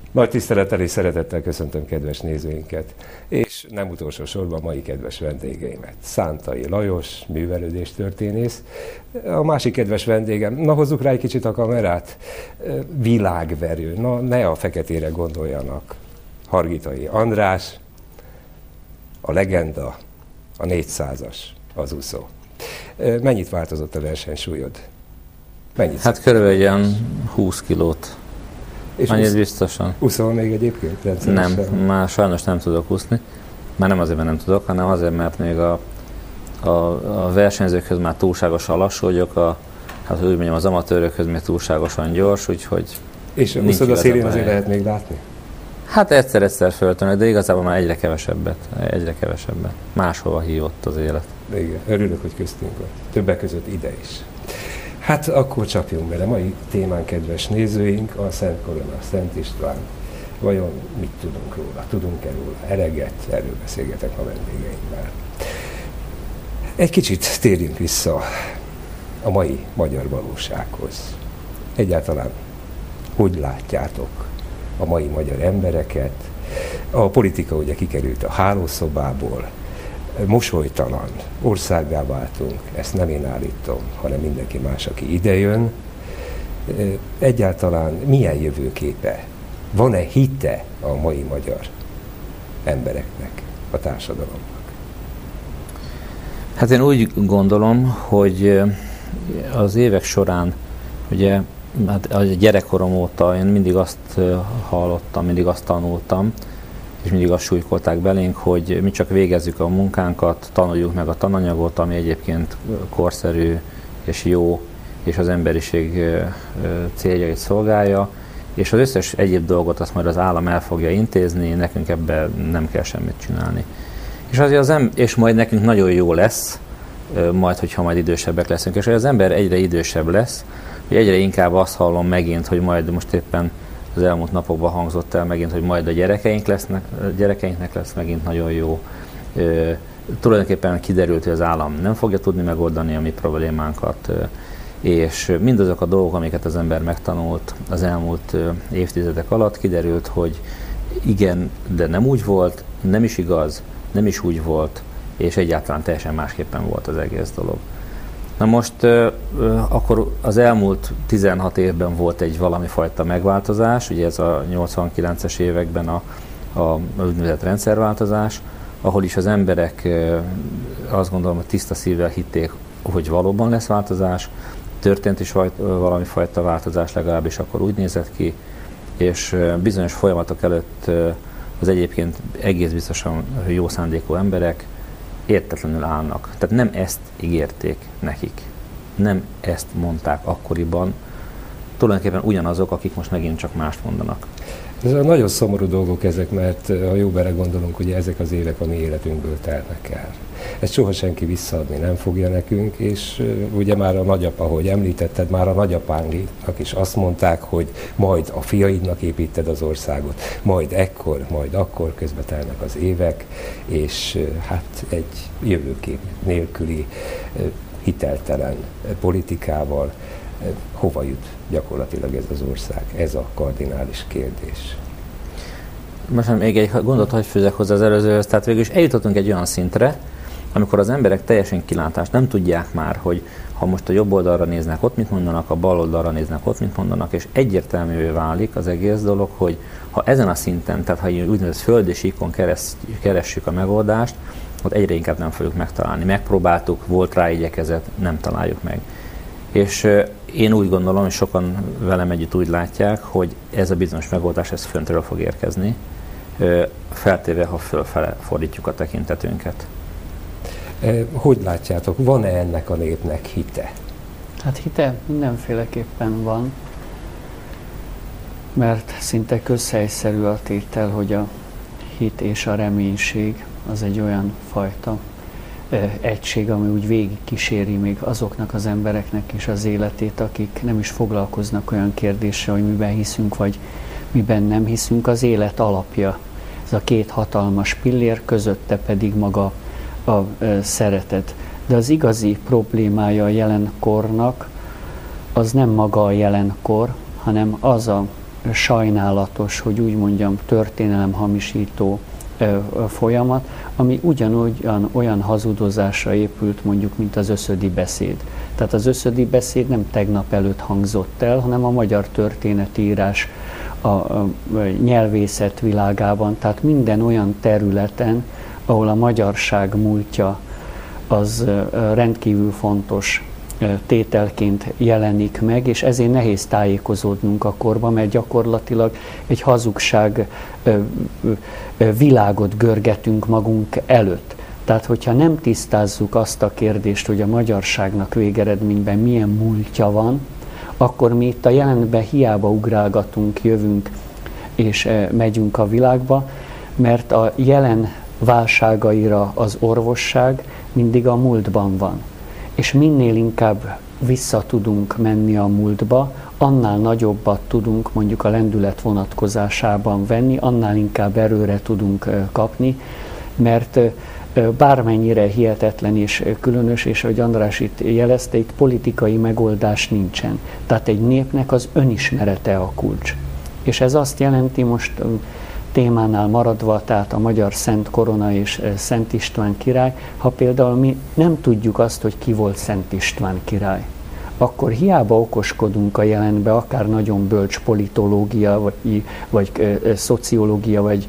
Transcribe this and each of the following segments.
Nagy tisztelettel és szeretettel köszöntöm kedves nézőinket, és nem utolsó sorban mai kedves vendégeimet. Szántai Lajos, művelődéstörténész. A másik kedves vendégem, na hozzuk rá egy kicsit a kamerát, világverő, na ne a feketére gondoljanak. Hargitai András, a legenda, a 400-as, az úszó. Mennyit változott a versenysúlyod? Hát körülbelül ilyen 20 kilót. És annyit biztosan. Úszol még egyébként rendszeresen? Nem, már sajnos nem tudok úszni. Már nem azért, mert nem tudok, hanem azért, mert még a versenyzőkhöz már túlságosan lassú vagyok, hát úgy mondjam, az amatőrökhöz még túlságosan gyors, úgyhogy... És úszod a szélén azért lehet még látni? Hát egyszer-egyszer föltönök, de igazából már egyre kevesebbet. Máshova hívott az élet. Igen, örülök, hogy köztünk vagy. Többek között ide is. Hát akkor csapjunk bele. Mai témán, kedves nézőink, a Szent Korona, Szent István. Vajon mit tudunk róla? Tudunk-e róla? Eleget? Erről beszélgetek a vendégeimmel. Egy kicsit térjünk vissza a mai magyar valósághoz. Egyáltalán hogy látjátok a mai magyar embereket? A politika ugye kikerült a hálószobából, mosolytalan, országgá váltunk, ezt nem én állítom, hanem mindenki más, aki idejön. Egyáltalán milyen jövőképe? Van-e hite a mai magyar embereknek, a társadalomnak? Hát én úgy gondolom, hogy az évek során, ugye hát a gyerekkorom óta én mindig azt hallottam, mindig azt tanultam, és mindig azt súlykolták belénk, hogy mi csak végezzük a munkánkat, tanuljuk meg a tananyagot, ami egyébként korszerű és jó, és az emberiség céljait szolgálja, és az összes egyéb dolgot azt majd az állam el fogja intézni, nekünk ebben nem kell semmit csinálni. És azért és majd nekünk nagyon jó lesz, majd, hogyha majd idősebbek leszünk, és az ember egyre idősebb lesz, hogy egyre inkább azt hallom megint, hogy majd most éppen az elmúlt napokban hangzott el megint, hogy majd a gyerekeinknek lesz megint nagyon jó. Tulajdonképpen kiderült, hogy az állam nem fogja tudni megoldani a mi problémánkat, és mindazok a dolgok, amiket az ember megtanult az elmúlt évtizedek alatt, kiderült, hogy igen, de nem úgy volt, nem is igaz, nem is úgy volt, és egyáltalán teljesen másképpen volt az egész dolog. Na most akkor az elmúlt 16 évben volt egy valami fajta megváltozás, ugye ez a 89-es években a úgynevezett rendszerváltozás, ahol is az emberek azt gondolom, hogy tiszta szívvel hitték, hogy valóban lesz változás, történt is valami fajta változás, legalábbis akkor úgy nézett ki, és bizonyos folyamatok előtt az egyébként egész biztosan jó szándékú emberek értetlenül állnak. Tehát nem ezt ígérték nekik. Nem ezt mondták akkoriban. Tulajdonképpen ugyanazok, akik most megint csak mást mondanak. Ez nagyon szomorú dolgok ezek, mert ha jó belegondolunk, ugye ezek az évek a mi életünkből telnek el. Ezt soha senki visszaadni nem fogja nekünk, és ugye már a nagyapa, ahogy említetted, már a nagyapánknak is azt mondták, hogy majd a fiaidnak építed az országot, majd ekkor, majd akkor, közben telnek az évek, és hát egy jövőkép nélküli, hiteltelen politikával hova jut gyakorlatilag ez az ország? Ez a kardinális kérdés. Most még egy gondot hadd fűzzek hozzá az előzőhöz, tehát végül is eljutottunk egy olyan szintre, amikor az emberek teljesen kilátást nem tudják már, hogy ha most a jobb oldalra néznek, ott mit mondanak, a bal oldalra néznek, ott mit mondanak, és egyértelművé válik az egész dolog, hogy ha ezen a szinten, tehát ha úgynevezett földi síkon keressük a megoldást, ott egyre inkább nem fogjuk megtalálni. Megpróbáltuk, volt rá igyekezet, nem találjuk meg. És én úgy gondolom, és sokan velem együtt úgy látják, hogy ez a bizonyos megoldás, ez föntről fog érkezni, feltéve, ha fölfele fordítjuk a tekintetünket. Hogy látjátok, van-e ennek a népnek hite? Hát hite mindenféleképpen van, mert szinte közhelyszerű a tétel, hogy a hit és a reménység az egy olyan fajta egység, ami úgy végig kíséri még azoknak az embereknek is az életét, akik nem is foglalkoznak olyan kérdéssel, hogy miben hiszünk, vagy miben nem hiszünk. Az élet alapja, ez a két hatalmas pillér, közötte pedig maga a szeretet. De az igazi problémája a jelenkornak az nem maga a jelenkor, hanem az a sajnálatos, hogy úgy mondjam, történelemhamisító folyamat, ami ugyanolyan olyan hazudozásra épült mondjuk, mint az Öszödi beszéd. Tehát az Öszödi beszéd nem tegnap előtt hangzott el, hanem a magyar történetírás, a nyelvészet világában, tehát minden olyan területen, ahol a magyarság múltja az rendkívül fontos tételként jelenik meg, és ezért nehéz tájékozódnunk a korban, mert gyakorlatilag egy hazugság világot görgetünk magunk előtt. Tehát, hogyha nem tisztázzuk azt a kérdést, hogy a magyarságnak végeredményben milyen múltja van, akkor mi itt a jelenben hiába ugrálgatunk, jövünk és megyünk a világba, mert a jelen válságaira az orvosság mindig a múltban van. És minél inkább vissza tudunk menni a múltba, annál nagyobbat tudunk mondjuk a lendület vonatkozásában venni, annál inkább erőre tudunk kapni, mert bármennyire hihetetlen és különös, és ahogy András itt jelezte, itt politikai megoldás nincsen. Tehát egy népnek az önismerete a kulcs. És ez azt jelenti, most témánál maradva, tehát a magyar Szent Korona és Szent István király, ha például mi nem tudjuk azt, hogy ki volt Szent István király, akkor hiába okoskodunk a jelenbe, akár nagyon bölcs politológia, vagy szociológia, vagy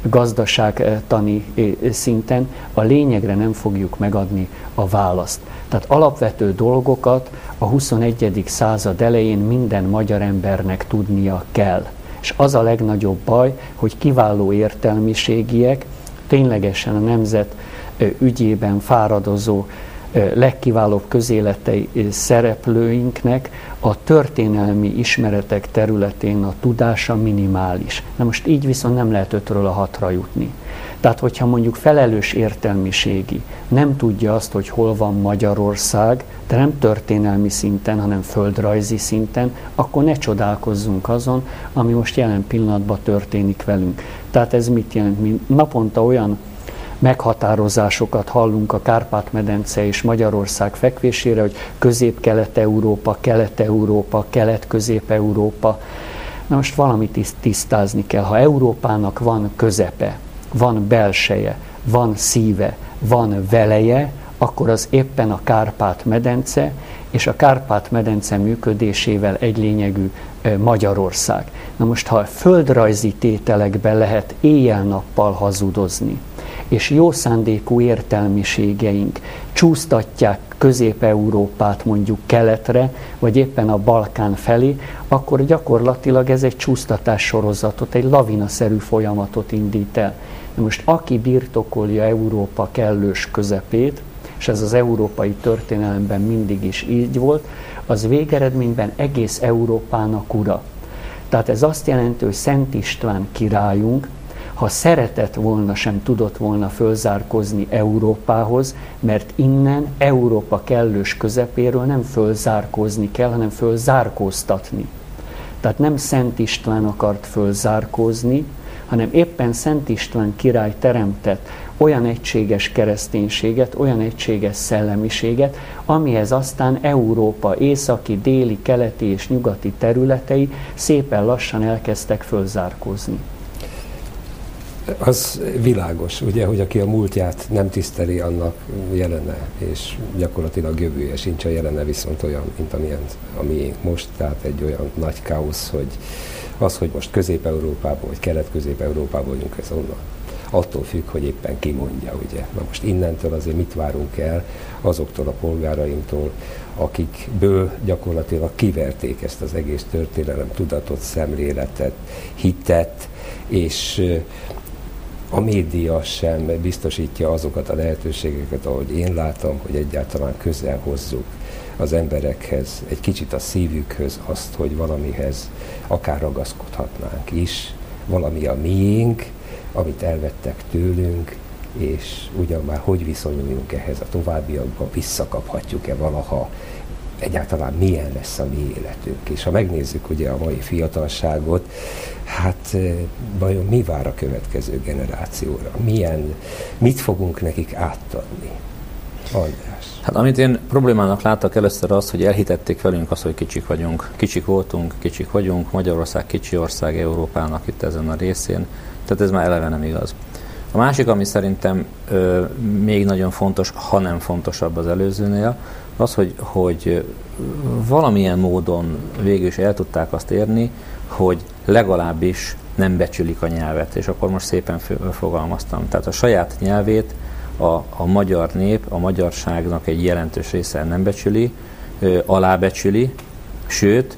gazdaságtani szinten, a lényegre nem fogjuk megadni a választ. Tehát alapvető dolgokat a 21. század elején minden magyar embernek tudnia kell. És az a legnagyobb baj, hogy kiváló értelmiségiek, ténylegesen a nemzet ügyében fáradozó legkiválóbb közéleti szereplőinknek a történelmi ismeretek területén a tudása minimális. Na most így viszont nem lehet 5-ről a 6-ra jutni. Tehát, hogyha mondjuk felelős értelmiségi nem tudja azt, hogy hol van Magyarország, de nem történelmi szinten, hanem földrajzi szinten, akkor ne csodálkozzunk azon, ami most jelen pillanatban történik velünk. Tehát ez mit jelent? Mi naponta olyan meghatározásokat hallunk a Kárpát-medence és Magyarország fekvésére, hogy Közép-Kelet-Európa, Kelet-Európa, Kelet-Közép-Európa. Na most valamit tisztázni kell. Ha Európának van közepe, van belseje, van szíve, van veleje, akkor az éppen a Kárpát-medence, és a Kárpát-medence működésével egylényegű Magyarország. Na most, ha földrajzi tételekben lehet éjjel-nappal hazudozni, és jó szándékú értelmiségeink csúsztatják Közép-Európát mondjuk keletre, vagy éppen a Balkán felé, akkor gyakorlatilag ez egy csúsztatás sorozatot, egy lavinaszerű folyamatot indít el. Na most aki birtokolja Európa kellős közepét, és ez az európai történelemben mindig is így volt, az végeredményben egész Európának ura. Tehát ez azt jelenti, hogy Szent István királyunk, ha szeretett volna, sem tudott volna fölzárkózni Európához, mert innen Európa kellős közepéről nem fölzárkózni kell, hanem fölzárkóztatni. Tehát nem Szent István akart fölzárkózni, hanem éppen Szent István király teremtett olyan egységes kereszténységet, olyan egységes szellemiséget, amihez aztán Európa északi, déli, keleti és nyugati területei szépen lassan elkezdtek fölzárkózni. Az világos, ugye, hogy aki a múltját nem tiszteli, annak jelene, és gyakorlatilag jövője sincs, a jelene viszont olyan, mint ami most, tehát egy olyan nagy káosz, hogy az, hogy most Közép-Európában vagy Kelet-Közép-Európában vagyunk, ez onnan. Attól függ, hogy éppen ki mondja, ugye. Na most innentől azért mit várunk el azoktól a polgárainktól, akikből gyakorlatilag kiverték ezt az egész történelem tudatot, szemléletet, hitet, és a média sem biztosítja azokat a lehetőségeket, ahogy én látom, hogy egyáltalán közel hozzuk az emberekhez, egy kicsit a szívükhöz azt, hogy valamihez akár ragaszkodhatnánk is, valami a miénk, amit elvettek tőlünk, és ugyan már hogy viszonyuljunk ehhez a továbbiakban, visszakaphatjuk-e valaha, egyáltalán milyen lesz a mi életünk. És ha megnézzük ugye a mai fiatalságot, hát vajon mi vár a következő generációra? Mit fogunk nekik átadni? András. Hát amit én problémának láttak először az, hogy elhitették velünk azt, hogy kicsik vagyunk. Kicsik voltunk, kicsik vagyunk, Magyarország kicsi ország Európának itt ezen a részén, tehát ez már eleve nem igaz. A másik, ami szerintem még nagyon fontos, ha nem fontosabb az előzőnél, az, hogy valamilyen módon végül is el tudták azt érni, hogy legalábbis nem becsülik a nyelvet, és akkor most szépen fogalmaztam. Tehát a saját nyelvét a magyar nép, a magyarságnak egy jelentős része nem becsüli, alábecsüli, sőt,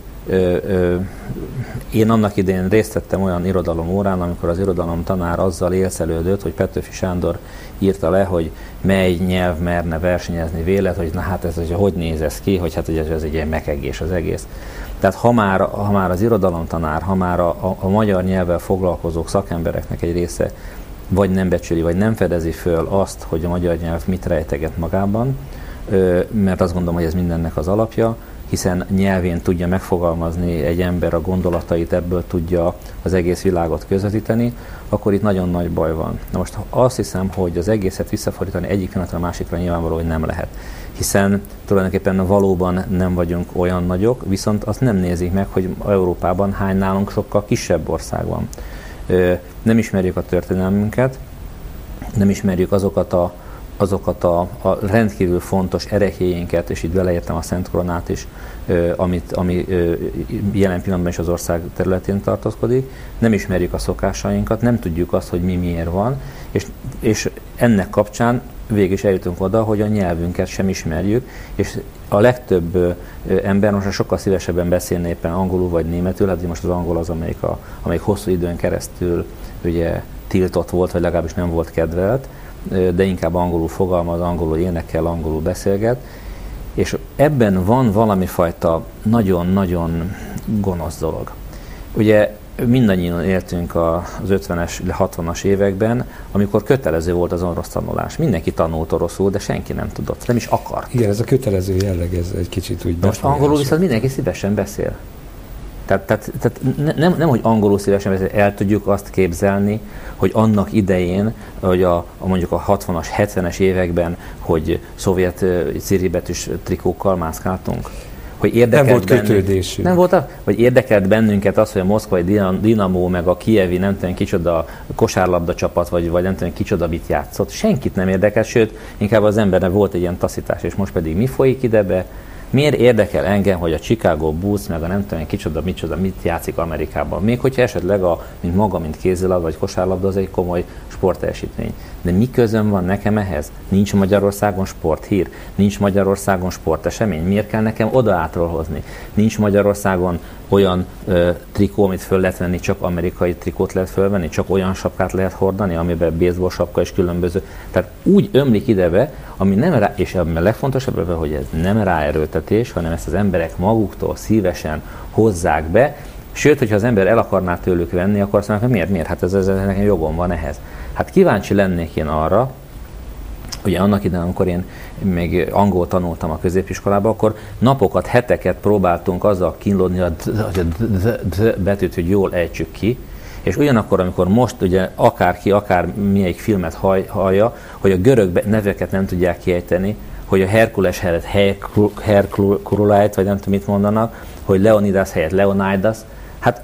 én annak idején részt vettem olyan irodalomórán, amikor az irodalomtanár azzal élszelődött, hogy Petőfi Sándor írta le, hogy mely nyelv merne versenyezni vélet, hogy na hát ez hogy néz ez ki, hogy hát ez egy ilyen mekegés az egész. Tehát ha már az irodalomtanár, ha már a magyar nyelvvel foglalkozók szakembereknek egy része vagy nem becsüli, vagy nem fedezi föl azt, hogy a magyar nyelv mit rejteget magában, mert azt gondolom, hogy ez mindennek az alapja, hiszen nyelvén tudja megfogalmazni egy ember a gondolatait, ebből tudja az egész világot közvetíteni, akkor itt nagyon nagy baj van. Na most azt hiszem, hogy az egészet visszafordítani egyik pillanatra a másikra nyilvánvaló, hogy nem lehet. Hiszen tulajdonképpen valóban nem vagyunk olyan nagyok, viszont azt nem nézik meg, hogy Európában hány nálunk sokkal kisebb ország van. Nem ismerjük a történelmünket, nem ismerjük azokat a rendkívül fontos ereklyéinket, és itt beleértem a Szent Koronát is, ami jelen pillanatban is az ország területén tartózkodik, nem ismerjük a szokásainkat, nem tudjuk azt, hogy mi miért van, és ennek kapcsán végig is eljutunk oda, hogy a nyelvünket sem ismerjük, és a legtöbb ember most sokkal szívesebben beszélne éppen angolul vagy németül, hát most az angol az, amelyik hosszú időn keresztül ugye tiltott volt, vagy legalábbis nem volt kedvelt, de inkább angolul fogalmaz, angolul énekel, angolul beszélget, és ebben van valami fajta nagyon-nagyon gonosz dolog. Ugye mindannyian éltünk az 50-es, 60-as években, amikor kötelező volt az orosz tanulás. Mindenki tanult oroszul, de senki nem tudott, nem is akart. Igen, ez a kötelező jelleg, ez egy kicsit úgy most angolul viszont mindenki szívesen beszél. Tehát nem, hogy angolul szívesen beszél, el tudjuk azt képzelni, hogy annak idején, hogy mondjuk a 60-as, 70-es években, hogy szovjet ciribetűs trikókkal mászkáltunk. Hogy nem volt kötődésünk. Nem volt, vagy érdekelt bennünket az, hogy a moszkvai Dinamo, meg a kijevi nem tudom kicsoda kosárlabda csapat, vagy nem tudom kicsoda mit játszott. Senkit nem érdekelt, sőt, inkább az embernek volt egy ilyen taszítás, és most pedig mi folyik idebe? Miért érdekel engem, hogy a Chicago Bulls, meg a nem tudom kicsoda, mit játszik Amerikában? Még hogyha esetleg mint kézilabda vagy kosárlabda, az egy komoly sportteljesítmény. De mi közöm van nekem ehhez? Nincs Magyarországon sporthír, nincs Magyarországon sportesemény. Miért kell nekem oda átról hozni? Nincs Magyarországon olyan trikó, amit föl lehet venni, csak amerikai trikót lehet fölvenni, csak olyan sapkát lehet hordani, amiben baseball sapka és különböző. Tehát úgy ömlik idebe, ami nem rá, és a legfontosabb, hogy ez nem ráerőltetés, hanem ezt az emberek maguktól szívesen hozzák be. Sőt, hogyha az ember el akarná tőlük venni, akkor azt mondják, hogy miért? Hát ez nekem jogom van ehhez. Hát kíváncsi lennék én arra, ugye annak idején, amikor én még angol tanultam a középiskolában, akkor napokat, heteket próbáltunk azzal kínlódni, a betűt, hogy jól ejtsük ki, és ugyanakkor, amikor most ugye akárki, milyen filmet hallja, hogy a görög neveket nem tudják kiejteni, hogy a Herkules helyett Herkululait, vagy nem tudom mit mondanak, hogy Leonidas helyett Leonidas, hát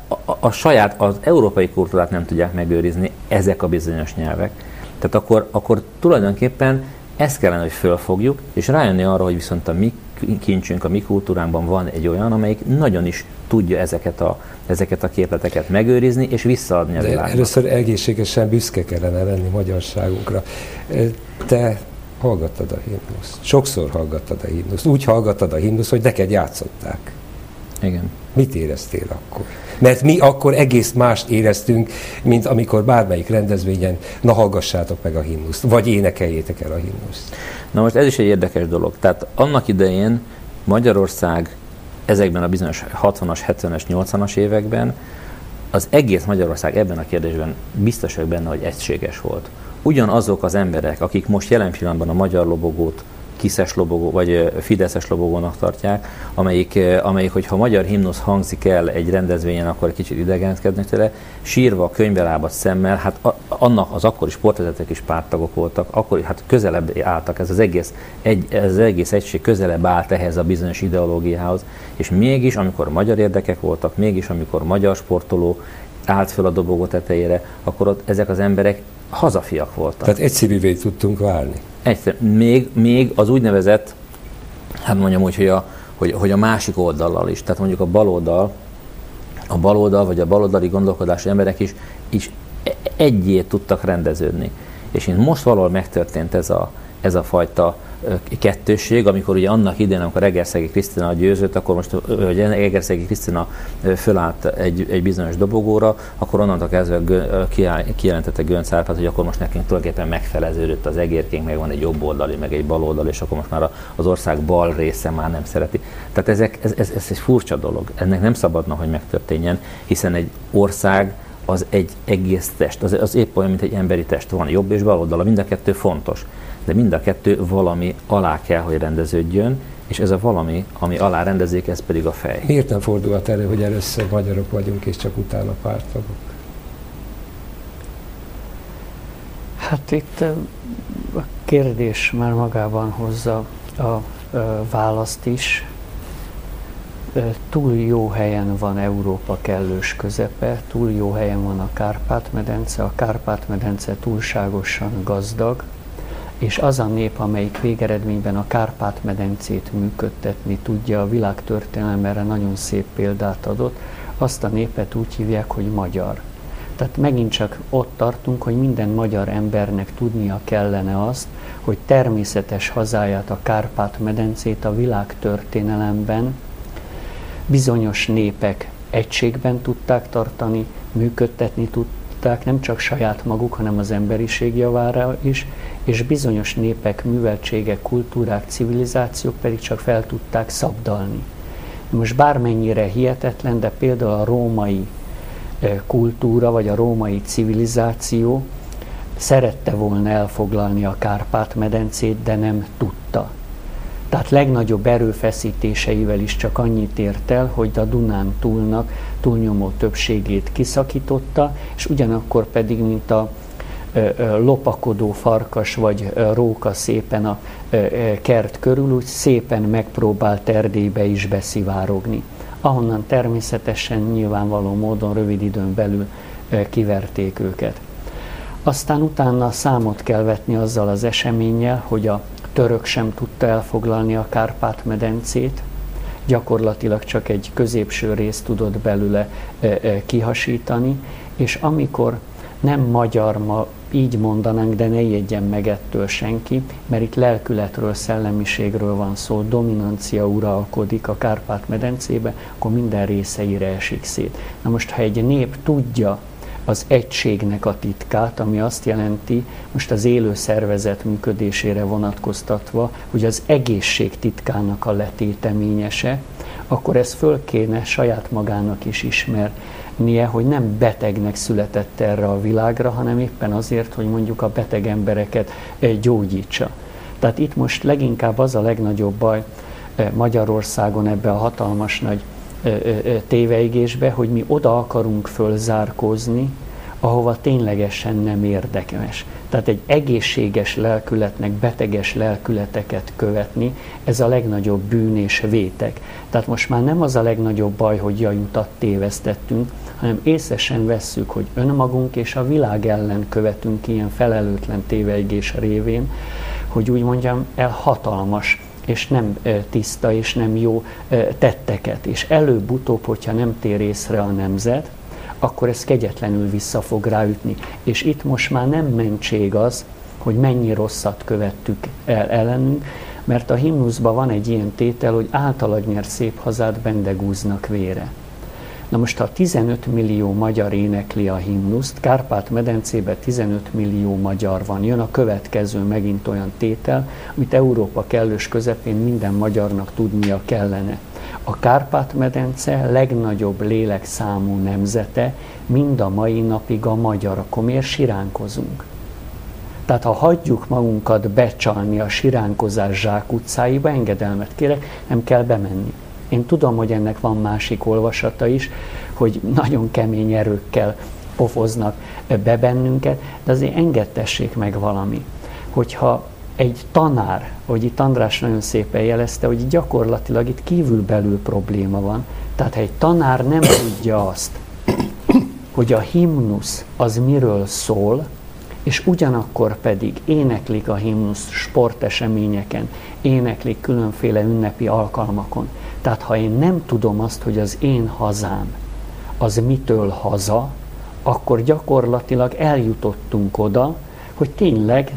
az európai kultúrát nem tudják megőrizni ezek a bizonyos nyelvek. Tehát akkor tulajdonképpen ezt kellene, hogy fölfogjuk, és rájönni arra, hogy viszont a mi kincsünk, a mi kultúránkban van egy olyan, amelyik nagyon is tudja ezeket a képleteket megőrizni, és visszaadni a világnak. Először egészségesen büszke kellene lenni magyarságunkra. Te hallgattad a himnuszt. Sokszor hallgattad a himnuszt. Úgy hallgattad a himnuszt, hogy neked játszották. Igen. Mit éreztél akkor? Mert mi akkor egész mást éreztünk, mint amikor bármelyik rendezvényen, na hallgassátok meg a himnuszt, vagy énekeljétek el a himnuszt. Na most ez is egy érdekes dolog. Tehát annak idején Magyarország ezekben a bizonyos 60-as, 70-es, 80-as években az egész Magyarország ebben a kérdésben biztos vagyok benne, hogy egységes volt. Ugyanazok az emberek, akik most jelen pillanatban a magyar lobogót kiszes lobogó, vagy fideszes lobogónak tartják, amelyik, hogyha magyar himnusz hangzik el egy rendezvényen, akkor egy kicsit idegenkednek tőle, sírva, könyvbe lábadt szemmel, hát annak az akkori sportvezetők is párttagok voltak, akkor hát közelebb álltak, ez az egész egység közelebb állt ehhez a bizonyos ideológiához, és mégis, amikor magyar érdekek voltak, mégis, amikor magyar sportoló állt föl a dobogó tetejére, akkor ott ezek az emberek hazafiak voltak. Tehát egyszerűvé tudtunk válni. Még az úgynevezett, hát mondjam úgy, hogy a másik oldallal is, tehát mondjuk a baloldal vagy a baloldali gondolkodású emberek is egyé tudtak rendeződni. És most valahol megtörtént ez a fajta kettősség, amikor ugye annak idején, amikor Egerszegi Krisztina győzött, akkor most Egerszegi Krisztina fölállt egy bizonyos dobogóra, akkor onnantól kezdve kijelentette Göncz Árpád, hogy akkor most nekünk tulajdonképpen megfeleződött az egérkénk, meg van egy jobb oldali, meg egy bal oldali, és akkor most már az ország bal része már nem szereti. Tehát ez egy furcsa dolog. Ennek nem szabadna, hogy megtörténjen, hiszen egy ország az egy egész test, az épp olyan, mint egy emberi test. Van jobb és bal oldala, mind a kettő fontos. De mind a kettő valami alá kell, hogy rendeződjön, és ez a valami, ami alá rendezik, ez pedig a fej. Miért nem fordulhat elő, hogy először magyarok vagyunk, és csak utána párttagok? Hát itt a kérdés már magában hozza a választ is. Túl jó helyen van Európa kellős közepe, túl jó helyen van a Kárpát-medence, a Kárpát-medence túlságosan gazdag, és az a nép, amelyik végeredményben a Kárpát-medencét működtetni tudja, a világtörténelem erre nagyon szép példát adott, azt a népet úgy hívják, hogy magyar. Tehát megint csak ott tartunk, hogy minden magyar embernek tudnia kellene azt, hogy természetes hazáját, a Kárpát-medencét a világtörténelemben bizonyos népek egységben tudták tartani, működtetni tudták, nem csak saját maguk, hanem az emberiség javára is, és bizonyos népek, műveltségek, kultúrák, civilizációk pedig csak fel tudták szabdalni. Most bármennyire hihetetlen, de például a római kultúra, vagy a római civilizáció szerette volna elfoglalni a Kárpát-medencét, de nem tudta. Tehát legnagyobb erőfeszítéseivel is csak annyit ért el, hogy a Dunán túlnak túlnyomó többségét kiszakította, és ugyanakkor pedig, mint a lopakodó farkas vagy róka szépen a kert körül, úgy szépen megpróbált Erdélybe is beszivárogni. Ahonnan természetesen nyilvánvaló módon rövid időn belül kiverték őket. Aztán utána számot kell vetni azzal az eseménnyel, hogy a török sem tudta elfoglalni a Kárpát-medencét, gyakorlatilag csak egy középső részt tudott belőle kihasítani, és amikor nem magyar, ma így mondanánk, de ne ijedjen meg ettől senki, mert itt lelkületről, szellemiségről van szó, dominancia uralkodik a Kárpát-medencébe, akkor minden részeire esik szét. Na most, ha egy nép tudja az egységnek a titkát, ami azt jelenti, most az élő szervezet működésére vonatkoztatva, hogy az egészség titkának a letéteményese, akkor ez föl kéne saját magának is ismernie, hogy nem betegnek született erre a világra, hanem éppen azért, hogy mondjuk a beteg embereket gyógyítsa. Tehát itt most leginkább az a legnagyobb baj Magyarországon ebbe a hatalmas nagy téveigésbe, hogy mi oda akarunk fölzárkózni, ahova ténylegesen nem érdekes. Tehát egy egészséges lelkületnek beteges lelkületeket követni, ez a legnagyobb bűn és vétek. Tehát most már nem az a legnagyobb baj, hogy jaj, utat tévesztettünk, hanem észesen vesszük, hogy önmagunk és a világ ellen követünk ilyen felelőtlen téveigés révén, hogy úgy mondjam, hatalmas és nem tiszta és nem jó tetteket. És előbb-utóbb, hogyha nem tér észre a nemzet, akkor ez kegyetlenül vissza fog ráütni. És itt most már nem mentség az, hogy mennyi rosszat követtük el ellenünk, mert a himnuszban van egy ilyen tétel, hogy általad nyert szép hazát bendegúznak vére. Na most, ha 15 millió magyar énekli a himnuszt, Kárpát-medencében 15 millió magyar van, jön a következő megint olyan tétel, amit Európa kellős közepén minden magyarnak tudnia kellene. A Kárpát-medence legnagyobb lélekszámú nemzete, mind a mai napig a magyar, akkor miért siránkozunk? Tehát ha hagyjuk magunkat becsalni a siránkozás zsákutcáiba, engedelmet kérek, nem kell bemenni. Én tudom, hogy ennek van másik olvasata is, hogy nagyon kemény erőkkel pofoznak be bennünket, de azért engedtessék meg valami, hogyha egy tanár, hogy itt András nagyon szépen jelezte, hogy gyakorlatilag itt kívülbelül probléma van. Tehát ha egy tanár nem tudja azt, hogy a himnusz az miről szól, és ugyanakkor pedig éneklik a himnusz sporteseményeken, éneklik különféle ünnepi alkalmakon. Tehát ha én nem tudom azt, hogy az én hazám az mitől haza, akkor gyakorlatilag eljutottunk oda, hogy tényleg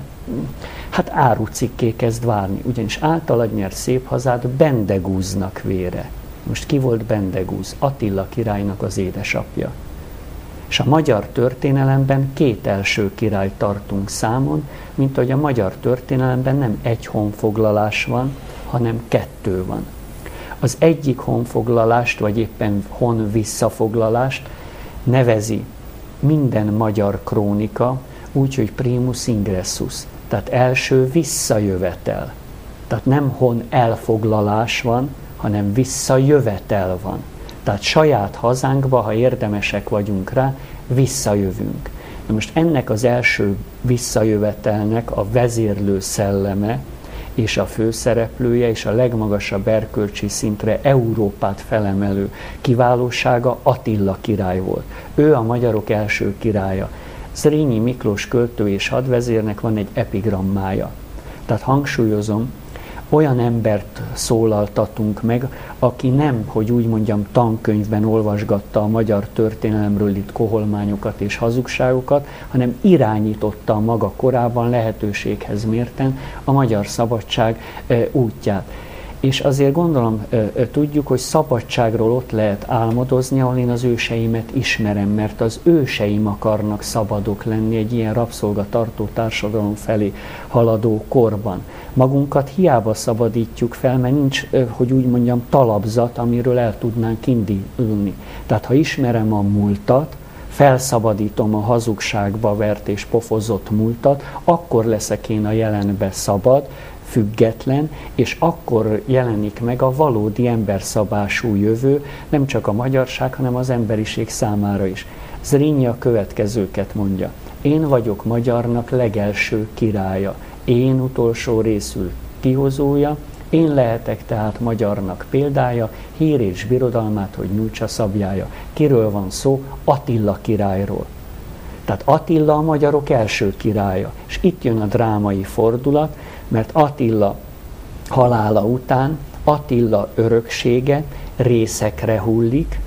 árucikké kezd várni. Ugyanis általad nyert szép hazát Bendegúznak vére. Most ki volt Bendegúz? Attila királynak az édesapja. És a magyar történelemben 2 első királyt tartunk számon, mint hogy a magyar történelemben nem egy honfoglalás van, hanem 2 van. Az egyik honfoglalást, vagy éppen hon visszafoglalást nevezi minden magyar krónika úgy, hogy primus ingressus, tehát első visszajövetel. Tehát nem hon elfoglalás van, hanem visszajövetel van. Tehát saját hazánkba, ha érdemesek vagyunk rá, visszajövünk. Na most ennek az első visszajövetelnek a vezérlő szelleme és a főszereplője és a legmagasabb erkölcsi szintre Európát felemelő kiválósága Attila király volt. Ő a magyarok első királya. Zrínyi Miklós költő és hadvezérnek van egy epigrammája. Tehát hangsúlyozom, olyan embert szólaltatunk meg, aki nem, hogy úgy mondjam, tankönyvben olvasgatta a magyar történelemről itt koholmányokat és hazugságokat, hanem irányította a maga korában lehetőséghez mérten a magyar szabadság útját. És azért gondolom, tudjuk, hogy szabadságról ott lehet álmodozni, ahol én az őseimet ismerem, mert az őseim akarnak szabadok lenni egy ilyen rabszolgatartó társadalom felé haladó korban. Magunkat hiába szabadítjuk fel, mert nincs, hogy úgy mondjam, talapzat, amiről el tudnánk indulni. Tehát ha ismerem a múltat, felszabadítom a hazugságba vert és pofozott múltat, akkor leszek én a jelenbe szabad, független, és akkor jelenik meg a valódi emberszabású jövő, nem csak a magyarság, hanem az emberiség számára is. Zrínyi a következőket mondja. Én vagyok magyarnak legelső királya, én utolsó részül kihozója, én lehetek tehát magyarnak példája, hír és birodalmát, hogy nyújtsa szabjája. Kiről van szó? Attila királyról. Tehát Attila a magyarok első királya. És itt jön a drámai fordulat, mert Attila halála után Attila öröksége részekre hullik,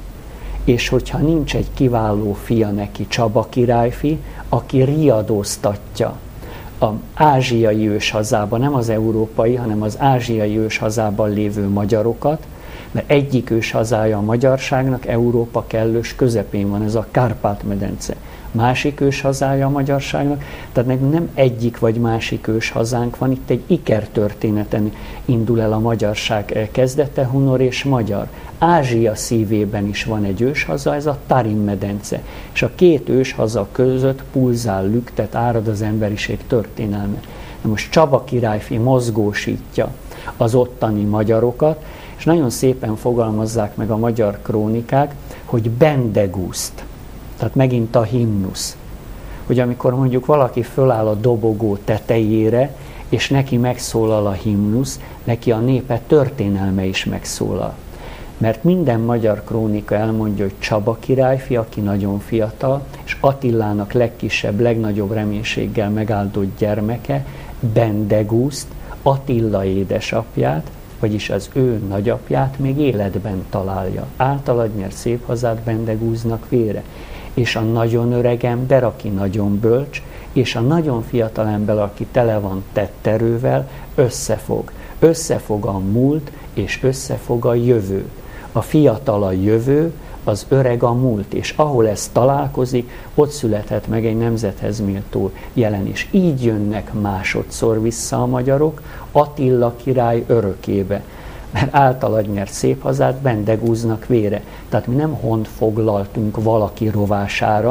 és hogyha nincs egy kiváló fia neki, Csaba királyfi, aki riadóztatja az ázsiai őshazában, nem az európai, hanem az ázsiai őshazában lévő magyarokat, mert egyik őshazája a magyarságnak Európa kellős közepén van, ez a Kárpát-medence. Másik őshazája a magyarságnak, tehát nekünk nem egyik vagy másik őshazánk van, itt egy ikertörténeten indul el a magyarság kezdete, hunor és magyar. Ázsia szívében is van egy őshaza, ez a Tarim-medence, és a 2 őshaza között pulzál, lüktet, árad az emberiség történelme. Na most Csaba királyfi mozgósítja az ottani magyarokat, és nagyon szépen fogalmazzák meg a magyar krónikák, hogy Bendegúzt, tehát megint a himnusz, hogy amikor mondjuk valaki föláll a dobogó tetejére, és neki megszólal a himnusz, neki a népe történelme is megszólal. Mert minden magyar krónika elmondja, hogy Csaba királyfi, aki nagyon fiatal, és Attilának legkisebb, legnagyobb reménységgel megáldott gyermeke, Bendegúzt, Attila édesapját, vagyis az ő nagyapját még életben találja. Általad nyert szép hazát Bendegúznak vére. És a nagyon öreg ember, aki nagyon bölcs, és a nagyon fiatal ember, aki tele van tetterővel, összefog. Összefog a múlt, és összefog a jövő. A fiatal a jövő, az öreg a múlt, és ahol ez találkozik, ott születhet meg egy nemzethez méltó jelen is. Így jönnek másodszor vissza a magyarok Attila király örökébe, mert általad nyert szép hazát Bendegúznak vére. Tehát mi nem hont foglaltunk valaki rovására,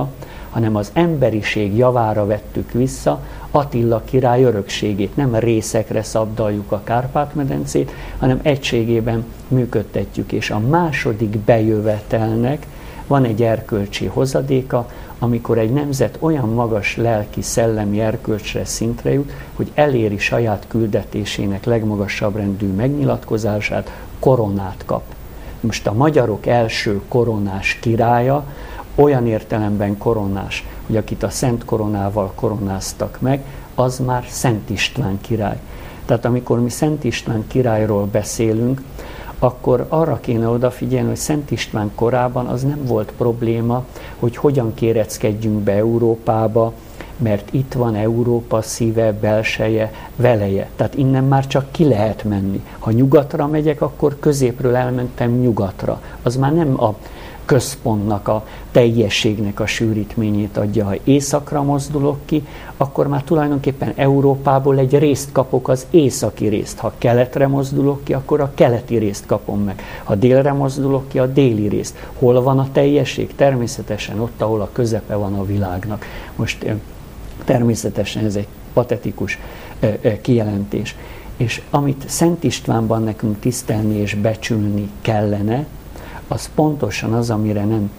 hanem az emberiség javára vettük vissza Attila király örökségét. Nem részekre szabdaljuk a Kárpát-medencét, hanem egységében működtetjük. És a második bejövetelnek van egy erkölcsi hozadéka, amikor egy nemzet olyan magas lelki, szellemi erkölcsre szintre jut, hogy eléri saját küldetésének legmagasabb rendű megnyilatkozását, koronát kap. Most a magyarok első koronás királya olyan értelemben koronás, hogy akit a Szent Koronával koronáztak meg, az már Szent István király. Tehát amikor mi Szent István királyról beszélünk, akkor arra kéne odafigyelni, hogy Szent István korában az nem volt probléma, hogy hogyan kéreckedjünk be Európába, mert itt van Európa szíve, belseje, veleje. Tehát innen már csak ki lehet menni. Ha nyugatra megyek, akkor középről elmentem nyugatra. Az már nem a központnak, a teljességnek a sűrítményét adja. Ha északra mozdulok ki, akkor már tulajdonképpen Európából egy részt kapok, az északi részt. Ha keletre mozdulok ki, akkor a keleti részt kapom meg. Ha délre mozdulok ki, a déli részt. Hol van a teljesség? Természetesen ott, ahol a közepe van a világnak. Most természetesen ez egy patetikus kijelentés. És amit Szent Istvánban nekünk tisztelni és becsülni kellene, az pontosan az, amire nem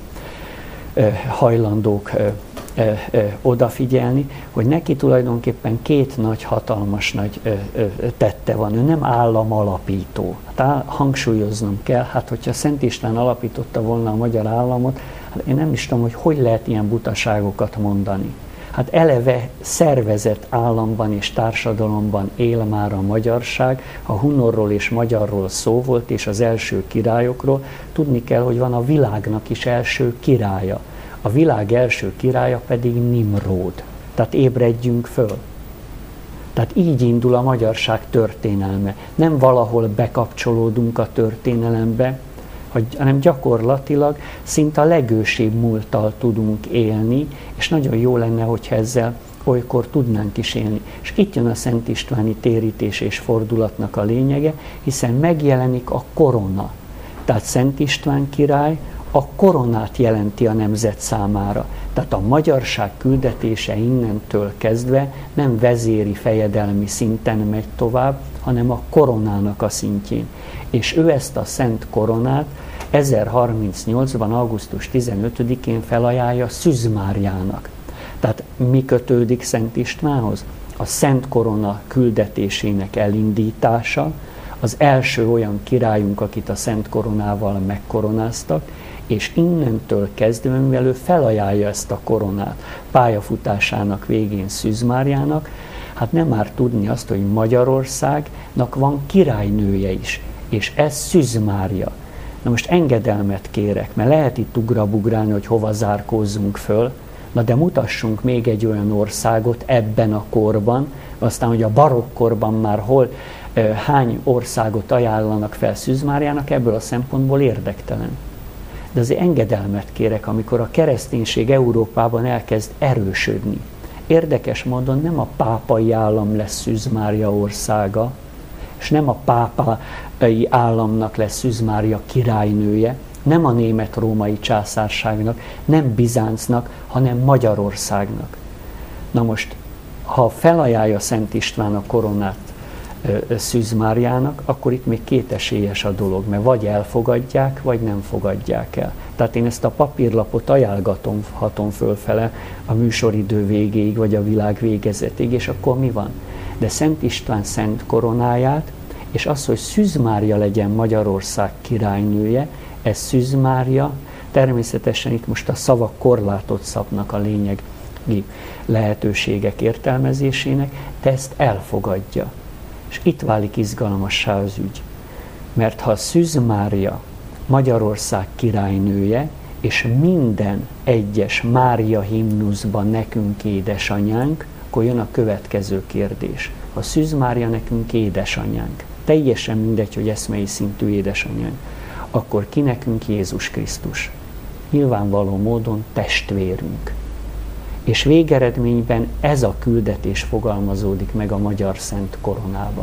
hajlandók odafigyelni, hogy neki tulajdonképpen két nagy, hatalmas nagy tette van. Ő nem államalapító. Hát hangsúlyoznom kell, hát hogyha Szent István alapította volna a magyar államot, hát én nem is tudom, hogy lehet ilyen butaságokat mondani. Hát eleve szervezett államban és társadalomban él már a magyarság, ha hunorról és magyarról szó volt, és az első királyokról, tudni kell, hogy van a világnak is első királya. A világ első királya pedig Nimród. Tehát ébredjünk föl. Tehát így indul a magyarság történelme. Nem valahol bekapcsolódunk a történelembe, hanem gyakorlatilag szinte a legősibb múlttal tudunk élni, és nagyon jó lenne, hogyha ezzel olykor tudnánk is élni. És itt jön a Szent Istváni térítés és fordulatnak a lényege, hiszen megjelenik a korona. Tehát Szent István király a koronát jelenti a nemzet számára. Tehát a magyarság küldetése innentől kezdve nem vezéri fejedelmi szinten megy tovább, hanem a koronának a szintjén. És ő ezt a szent koronát 1038-ban, augusztus 15-én felajánlja Szűz Máriának. Tehát mi kötődik Szent Istvánhoz? A szent korona küldetésének elindítása, az első olyan királyunk, akit a szent koronával megkoronáztak, és innentől kezdve, mivel ő felajánlja ezt a koronát pályafutásának végén Szűz Máriának, hát nem már tudni azt, hogy Magyarországnak van királynője is, és ez Szűz Mária. Na most engedelmet kérek, mert lehet itt ugrabugrálni, hogy hova zárkózzunk föl, na de mutassunk még egy olyan országot ebben a korban, aztán, hogy a barokkorban már hol, hány országot ajánlanak fel Szűz Máriának, ebből a szempontból érdektelen. De azért engedelmet kérek, amikor a kereszténység Európában elkezd erősödni. Érdekes módon nem a pápai állam lesz Szűz Mária országa, és nem a pápai államnak lesz Szűz Mária királynője, nem a német-római császárságnak, nem Bizáncnak, hanem Magyarországnak. Na most, ha felajánlja Szent István a koronát Szűz Máriának, akkor itt még kétesélyes a dolog, mert vagy elfogadják, vagy nem fogadják el. Tehát én ezt a papírlapot ajánlhatom fölfele a műsoridő végéig, vagy a világ végezetig, és akkor mi van? De Szent István szent koronáját, és az, hogy Szűz Mária legyen Magyarország királynője, ez Szűz Mária, természetesen itt most a szavak korlátot szabnak a lényegi lehetőségek értelmezésének, de ezt elfogadja. És itt válik izgalmassá az ügy. Mert ha Szűz Mária Magyarország királynője, és minden egyes Mária himnuszban nekünk édesanyánk, akkor jön a következő kérdés. Ha Szűz Mária nekünk édesanyánk, teljesen mindegy, hogy eszmei szintű édesanyánk, akkor ki nekünk Jézus Krisztus? Nyilvánvaló módon testvérünk. És végeredményben ez a küldetés fogalmazódik meg a magyar szent koronában.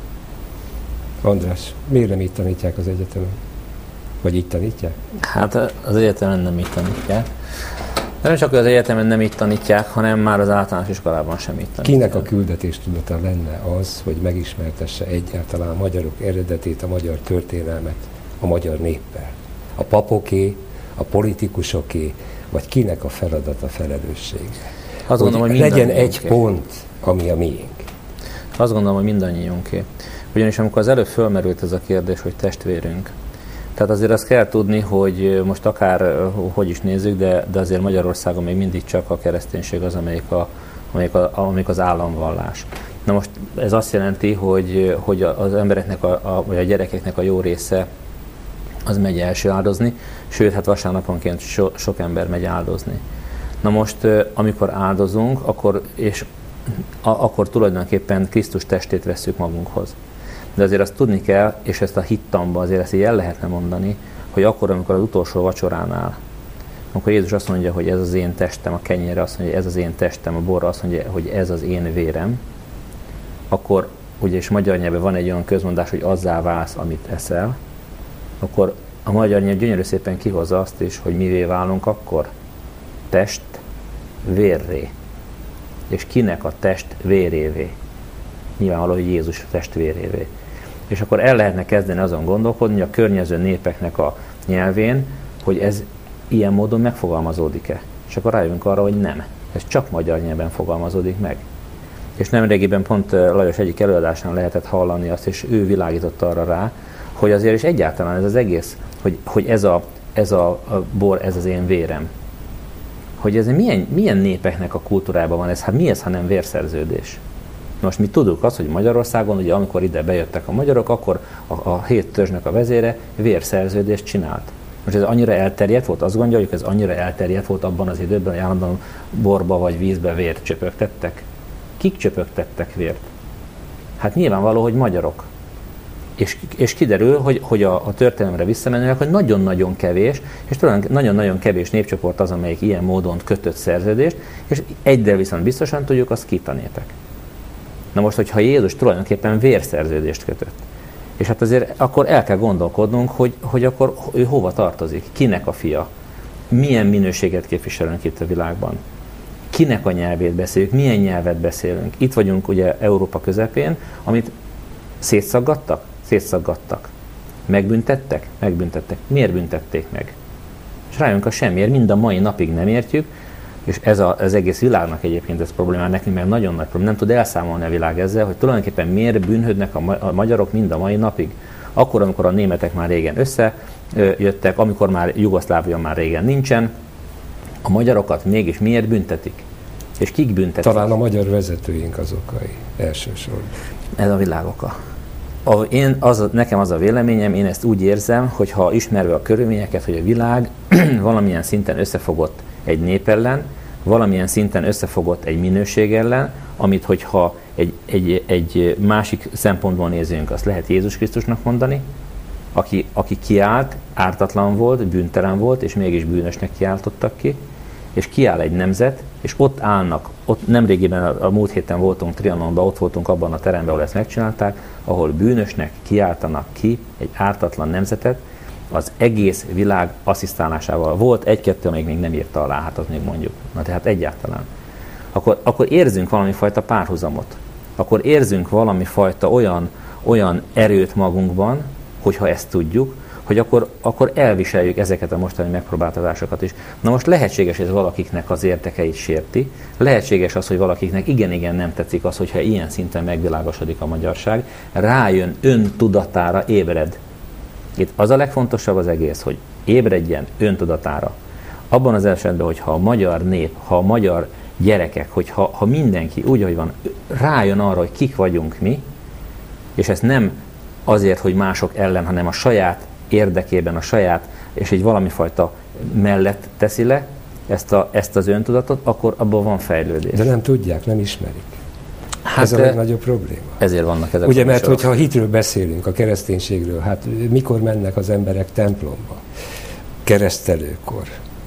András, miért nem itt tanítják az egyetemen? Vagy itt tanítják? Hát az egyetemen nem itt tanítják. De nem csak az egyetemen nem így tanítják, hanem már az általános iskolában sem így tanítják. Kinek a küldetéstudata lenne az, hogy megismertesse egyáltalán a magyarok eredetét, a magyar történelmet a magyar néppel? A papoké, a politikusoké, vagy kinek a feladata, felelőssége? Azt gondolom, hogy legyen egy pont, ami a miénk. Azt gondolom, hogy mindannyiunké. Ugyanis amikor az előbb fölmerült ez a kérdés, hogy testvérünk, tehát azért azt kell tudni, hogy most akár hogy is nézzük, de azért Magyarországon még mindig csak a kereszténység az, amelyik az államvallás. Na most ez azt jelenti, hogy az embereknek, vagy a gyerekeknek a jó része az megy első áldozni, sőt, hát vasárnaponként sok ember megy áldozni. Na most, amikor áldozunk, akkor tulajdonképpen Krisztus testét vesszük magunkhoz. De azért azt tudni kell, és ezt a hittamba azért ezt így el lehetne mondani, hogy akkor, amikor az utolsó vacsoránál, amikor Jézus azt mondja, hogy ez az én testem, a kenyérre azt mondja, hogy ez az én testem, a borra azt mondja, hogy ez az én vérem, akkor, ugye és magyar nyelven van egy olyan közmondás, hogy azzá válsz, amit eszel, akkor a magyar nyelv gyönyörű szépen kihozza azt is, hogy mivé válunk akkor? Test vérré. És kinek a test vérévé? Nyilvánvaló, hogy Jézus testvérévé. És akkor el lehetne kezdeni azon gondolkodni, a környező népeknek a nyelvén, hogy ez ilyen módon megfogalmazódik-e. És akkor rájövünk arra, hogy nem. Ez csak magyar nyelven fogalmazódik meg. És nemrégiben pont Lajos egyik előadásán lehetett hallani azt, és ő világított arra rá, hogy azért is egyáltalán ez az egész, hogy ez a bor, ez az én vérem. Hogy ez milyen népeknek a kultúrában van ez, hát mi ez, ha nem vérszerződés? Most mi tudjuk azt, hogy Magyarországon, ugye amikor ide bejöttek a magyarok, akkor a 7 törzsnek a vezére vérszerződést csinált. Most ez annyira elterjedt volt, azt gondoljuk, hogy ez annyira elterjedt volt abban az időben, hogy állandóan borba vagy vízbe vért csöpögtettek. Kik csöpögtettek vért? Hát nyilvánvaló, hogy magyarok. És kiderül, hogy a történelemre visszamenőleg, hogy nagyon-nagyon kevés, és nagyon-nagyon kevés népcsoport az, amelyik ilyen módon kötött szerződést, és egyre viszont biztosan tudjuk, azt kitanétek. Na most, hogyha Jézus tulajdonképpen vérszerződést kötött, és hát azért akkor el kell gondolkodnunk, hogy akkor ő hova tartozik, kinek a fia, milyen minőséget képviselünk itt a világban, kinek a nyelvét beszéljük, milyen nyelvet beszélünk. Itt vagyunk ugye Európa közepén, amit szétszaggattak. Megbüntettek? Megbüntettek. Miért büntették meg? És rájönk a semmiért, mind a mai napig nem értjük, és ez az egész világnak egyébként ez problémá, nekünk meg nagyon nagy probléma, nem tud elszámolni a világ ezzel, hogy tulajdonképpen miért bűnhődnek a magyarok mind a mai napig. Akkor, amikor a németek már régen összejöttek, amikor már Jugoszlávia már régen nincsen, a magyarokat mégis miért büntetik? És kik büntetik? Talán a magyar vezetőink az okai elsősorban. Ez a világ oka. Nekem az a véleményem, én ezt úgy érzem, hogy ha ismerve a körülményeket, hogy a világ valamilyen szinten összefogott egy nép ellen, valamilyen szinten összefogott egy minőség ellen, amit hogyha egy másik szempontból nézünk, azt lehet Jézus Krisztusnak mondani, aki kiállt, ártatlan volt, bűntelen volt, és mégis bűnösnek kiáltottak ki, és kiáll egy nemzet, és ott állnak, ott nemrégiben a múlt héten voltunk Trianonban, ott voltunk abban a teremben, ahol ezt megcsinálták, ahol bűnösnek kiáltanak ki egy ártatlan nemzetet, az egész világ asszisztálásával. Volt egy-kettő, amelyik még nem írta alá, hát azt még mondjuk. Na tehát egyáltalán. Akkor érzünk valami fajta párhuzamot. Akkor érzünk valami fajta olyan erőt magunkban, hogyha ezt tudjuk, hogy akkor elviseljük ezeket a mostani megpróbáltatásokat is. Na most lehetséges, hogy ez valakiknek az érdekeit sérti, lehetséges az, hogy valakiknek igen nem tetszik az, hogyha ilyen szinten megvilágosodik a magyarság, rájön öntudatára, ébred. Itt az a legfontosabb az egész, hogy ébredjen öntudatára. Abban az esetben, hogyha a magyar nép, ha a magyar gyerekek, ha mindenki úgy, ahogy van, rájön arra, hogy kik vagyunk mi, és ezt nem azért, hogy mások ellen, hanem a saját érdekében, a saját, és egy valamifajta mellett teszi le ezt az öntudatot, akkor abban van fejlődés. De nem tudják, nem ismerik. Hát ez a legnagyobb probléma. Ezért vannak ezek. Ugye, mert hogyha a hitről beszélünk, a kereszténységről, hát mikor mennek az emberek templomba? Keresztelőkor.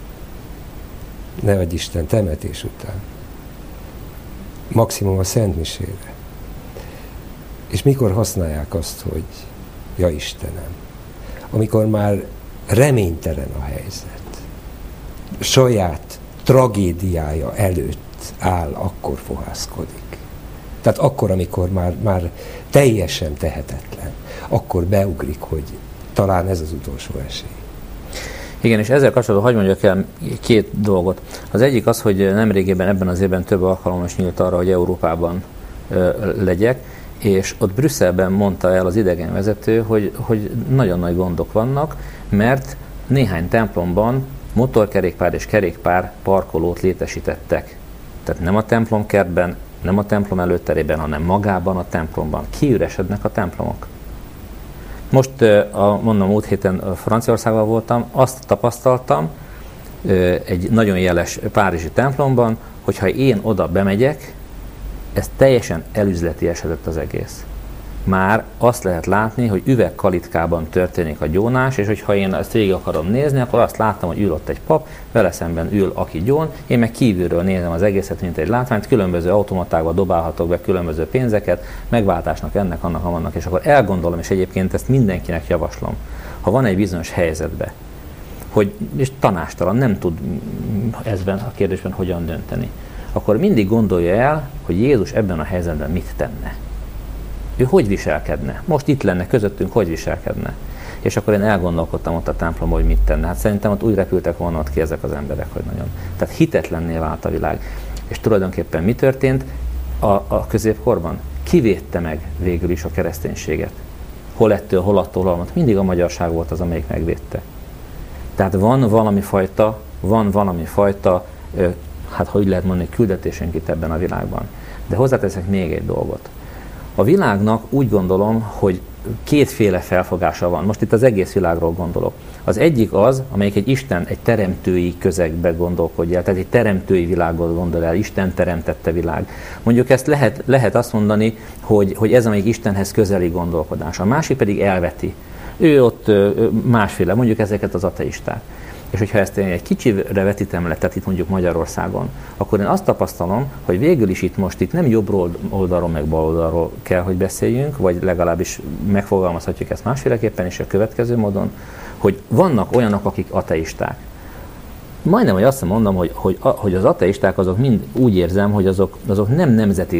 Ne adj Isten, temetés után. Maximum a szentmisére. És mikor használják azt, hogy ja Istenem, amikor már reménytelen a helyzet. Saját tragédiája előtt áll, akkor fohászkodik. Tehát akkor, amikor már teljesen tehetetlen, akkor beugrik, hogy talán ez az utolsó esély. Igen, és ezzel kapcsolatban hadd mondjak el két dolgot. Az egyik az, hogy nemrégében ebben az évben több alkalom is nyílt arra, hogy Európában legyek, és ott Brüsszelben mondta el az idegenvezető, hogy nagyon nagy gondok vannak, mert néhány templomban motorkerékpár és kerékpár parkolót létesítettek. Tehát nem a templomkertben, nem a templom előterében, hanem magában a templomban. Kiüresednek a templomok. Most, mondom, múlt héten Franciaországban voltam, azt tapasztaltam egy nagyon jeles párizsi templomban, hogyha én oda bemegyek, ez teljesen elüzleti esedett az egész. Már azt lehet látni, hogy üvegkalitkában történik a gyónás, és hogyha én ezt végig akarom nézni, akkor azt láttam, hogy ül ott egy pap, vele szemben ül, aki gyón, én meg kívülről nézem az egészet, mint egy látványt, különböző automatákba dobálhatok be különböző pénzeket, megváltásnak ennek, annak, amannak, és akkor elgondolom, és egyébként ezt mindenkinek javaslom, ha van egy bizonyos helyzetbe, hogy és tanástalan, nem tud ezben a kérdésben hogyan dönteni, akkor mindig gondolja el, hogy Jézus ebben a helyzetben mit tenne. Ő hogy viselkedne? Most itt lenne közöttünk, hogy viselkedne? És akkor én elgondolkodtam ott a templomban, hogy mit tenne. Hát szerintem ott úgy repültek volna ott ki ezek az emberek, hogy nagyon. Tehát hitetlenné vált a világ. És tulajdonképpen mi történt a középkorban? Kivédte meg végül is a kereszténységet. Hol ettől, hol attól, hol mindig a magyarság volt az, amelyik megvédte. Tehát van valami fajta, hát hogy lehet mondani, küldetésünk itt ebben a világban. De hozzáteszek még egy dolgot. A világnak úgy gondolom, hogy kétféle felfogása van. Most itt az egész világról gondolok. Az egyik az, amelyik egy Isten, egy teremtői közegbe gondolkodja, tehát egy teremtői világot gondol el, Isten teremtette világ. Mondjuk ezt lehet azt mondani, hogy ez amelyik Istenhez közeli gondolkodás. A másik pedig elveti. Ő ott másféle, mondjuk ezeket az ateisták. És hogyha ezt én egy kicsire vetítem le, tehát itt mondjuk Magyarországon, akkor én azt tapasztalom, hogy végül is itt nem jobb oldalról meg bal oldalról kell, hogy beszéljünk, vagy legalábbis megfogalmazhatjuk ezt másféleképpen is a következő módon, hogy vannak olyanok, akik ateisták. Majdnem, hogy azt mondom, hogy az ateisták azok mind úgy érzem, hogy azok nem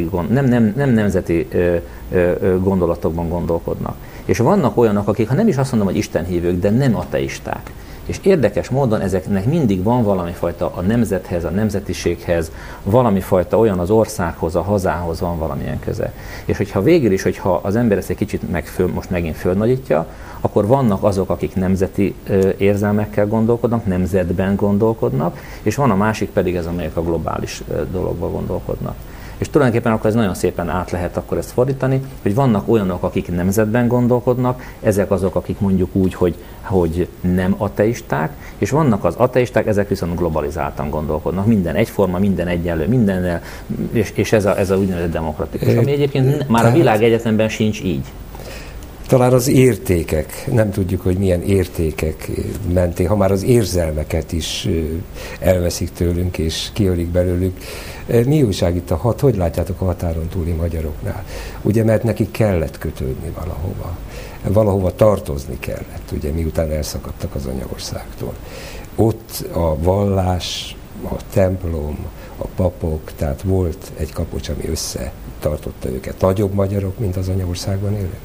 nemzeti gondolatokban gondolkodnak. És vannak olyanok, akik, ha nem is azt mondom, hogy istenhívők, de nem ateisták. És érdekes módon ezeknek mindig van valami fajta a nemzethez, a nemzetiséghez, valami fajta olyan az országhoz, a hazához van valamilyen köze. És hogyha végül is, hogyha az ember ezt egy kicsit most megint fölnagyítja, akkor vannak azok, akik nemzeti érzelmekkel gondolkodnak, nemzetben gondolkodnak, és van a másik pedig ez, amelyek a globális dologban gondolkodnak. És tulajdonképpen akkor ez nagyon szépen át lehet akkor ezt fordítani, hogy vannak olyanok, akik nemzetben gondolkodnak, ezek azok, akik mondjuk úgy, hogy nem ateisták, és vannak az ateisták, ezek viszont globalizáltan gondolkodnak. Minden egyforma, minden egyenlő, mindennel, és ez a úgynevezett demokratikus, ami egyébként már a világegyetemben sincs így. Talán az értékek, nem tudjuk, hogy milyen értékek mentén, ha már az érzelmeket is elveszik tőlünk és kiölik belőlük. Mi újság itt hogy látjátok a határon túli magyaroknál? Ugye, mert nekik kellett kötődni valahova tartozni kellett, ugye, miután elszakadtak az anyaországtól. Ott a vallás, a templom, a papok, tehát volt egy kapocs, ami összetartotta őket. Nagyobb magyarok, mint az anyaországban élők?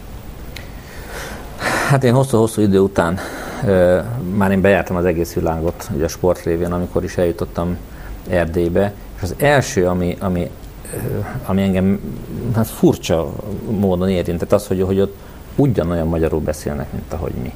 Hát én hosszú-hosszú idő után már én bejártam az egész világot, ugye a sport révén, amikor is eljutottam Erdélybe, és az első, ami engem hát furcsa módon érintett, az, hogy ott ugyanolyan magyarul beszélnek, mint ahogy mi.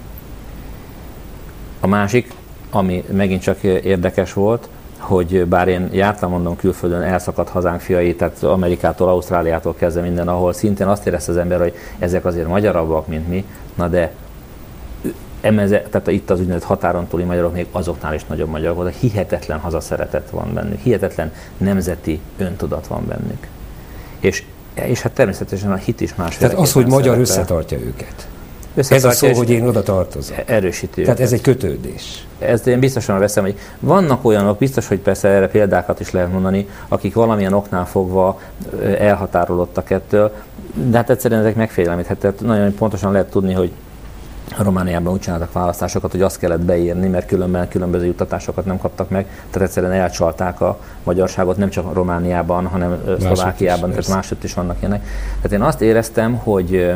A másik, ami megint csak érdekes volt, hogy bár én jártam, mondom, külföldön, elszakadt hazánk fiai, tehát Amerikától, Ausztráliától kezdve minden, ahol szintén azt érezte az ember, hogy ezek azért magyarabbak, mint mi, na de tehát itt az úgynevezett határon túli magyarok még azoknál is nagyobb magyarok voltak, hihetetlen hazaszeretet van bennük, hihetetlen nemzeti öntudat van bennük. És hát természetesen a hit is másféleképpen. Tehát az, hogy magyar összetartja őket. Ez a szó, hogy én oda tartozom. Erősíti. Tehát ez egy kötődés. Ezt én biztosan veszem, hogy vannak olyanok, biztos, hogy persze erre példákat is lehet mondani, akik valamilyen oknál fogva elhatárolódtak ettől, de hát egyszerűen ezek megfélemlíthetőek. Tehát nagyon pontosan lehet tudni, hogy Romániában úgy csináltak választásokat, hogy azt kellett beírni, mert különben különböző juttatásokat nem kaptak meg, tehát egyszerűen elcsalták a magyarságot, nem csak Romániában, hanem Szlovákiában, tehát máshogy is vannak ilyenek. Tehát én azt éreztem, hogy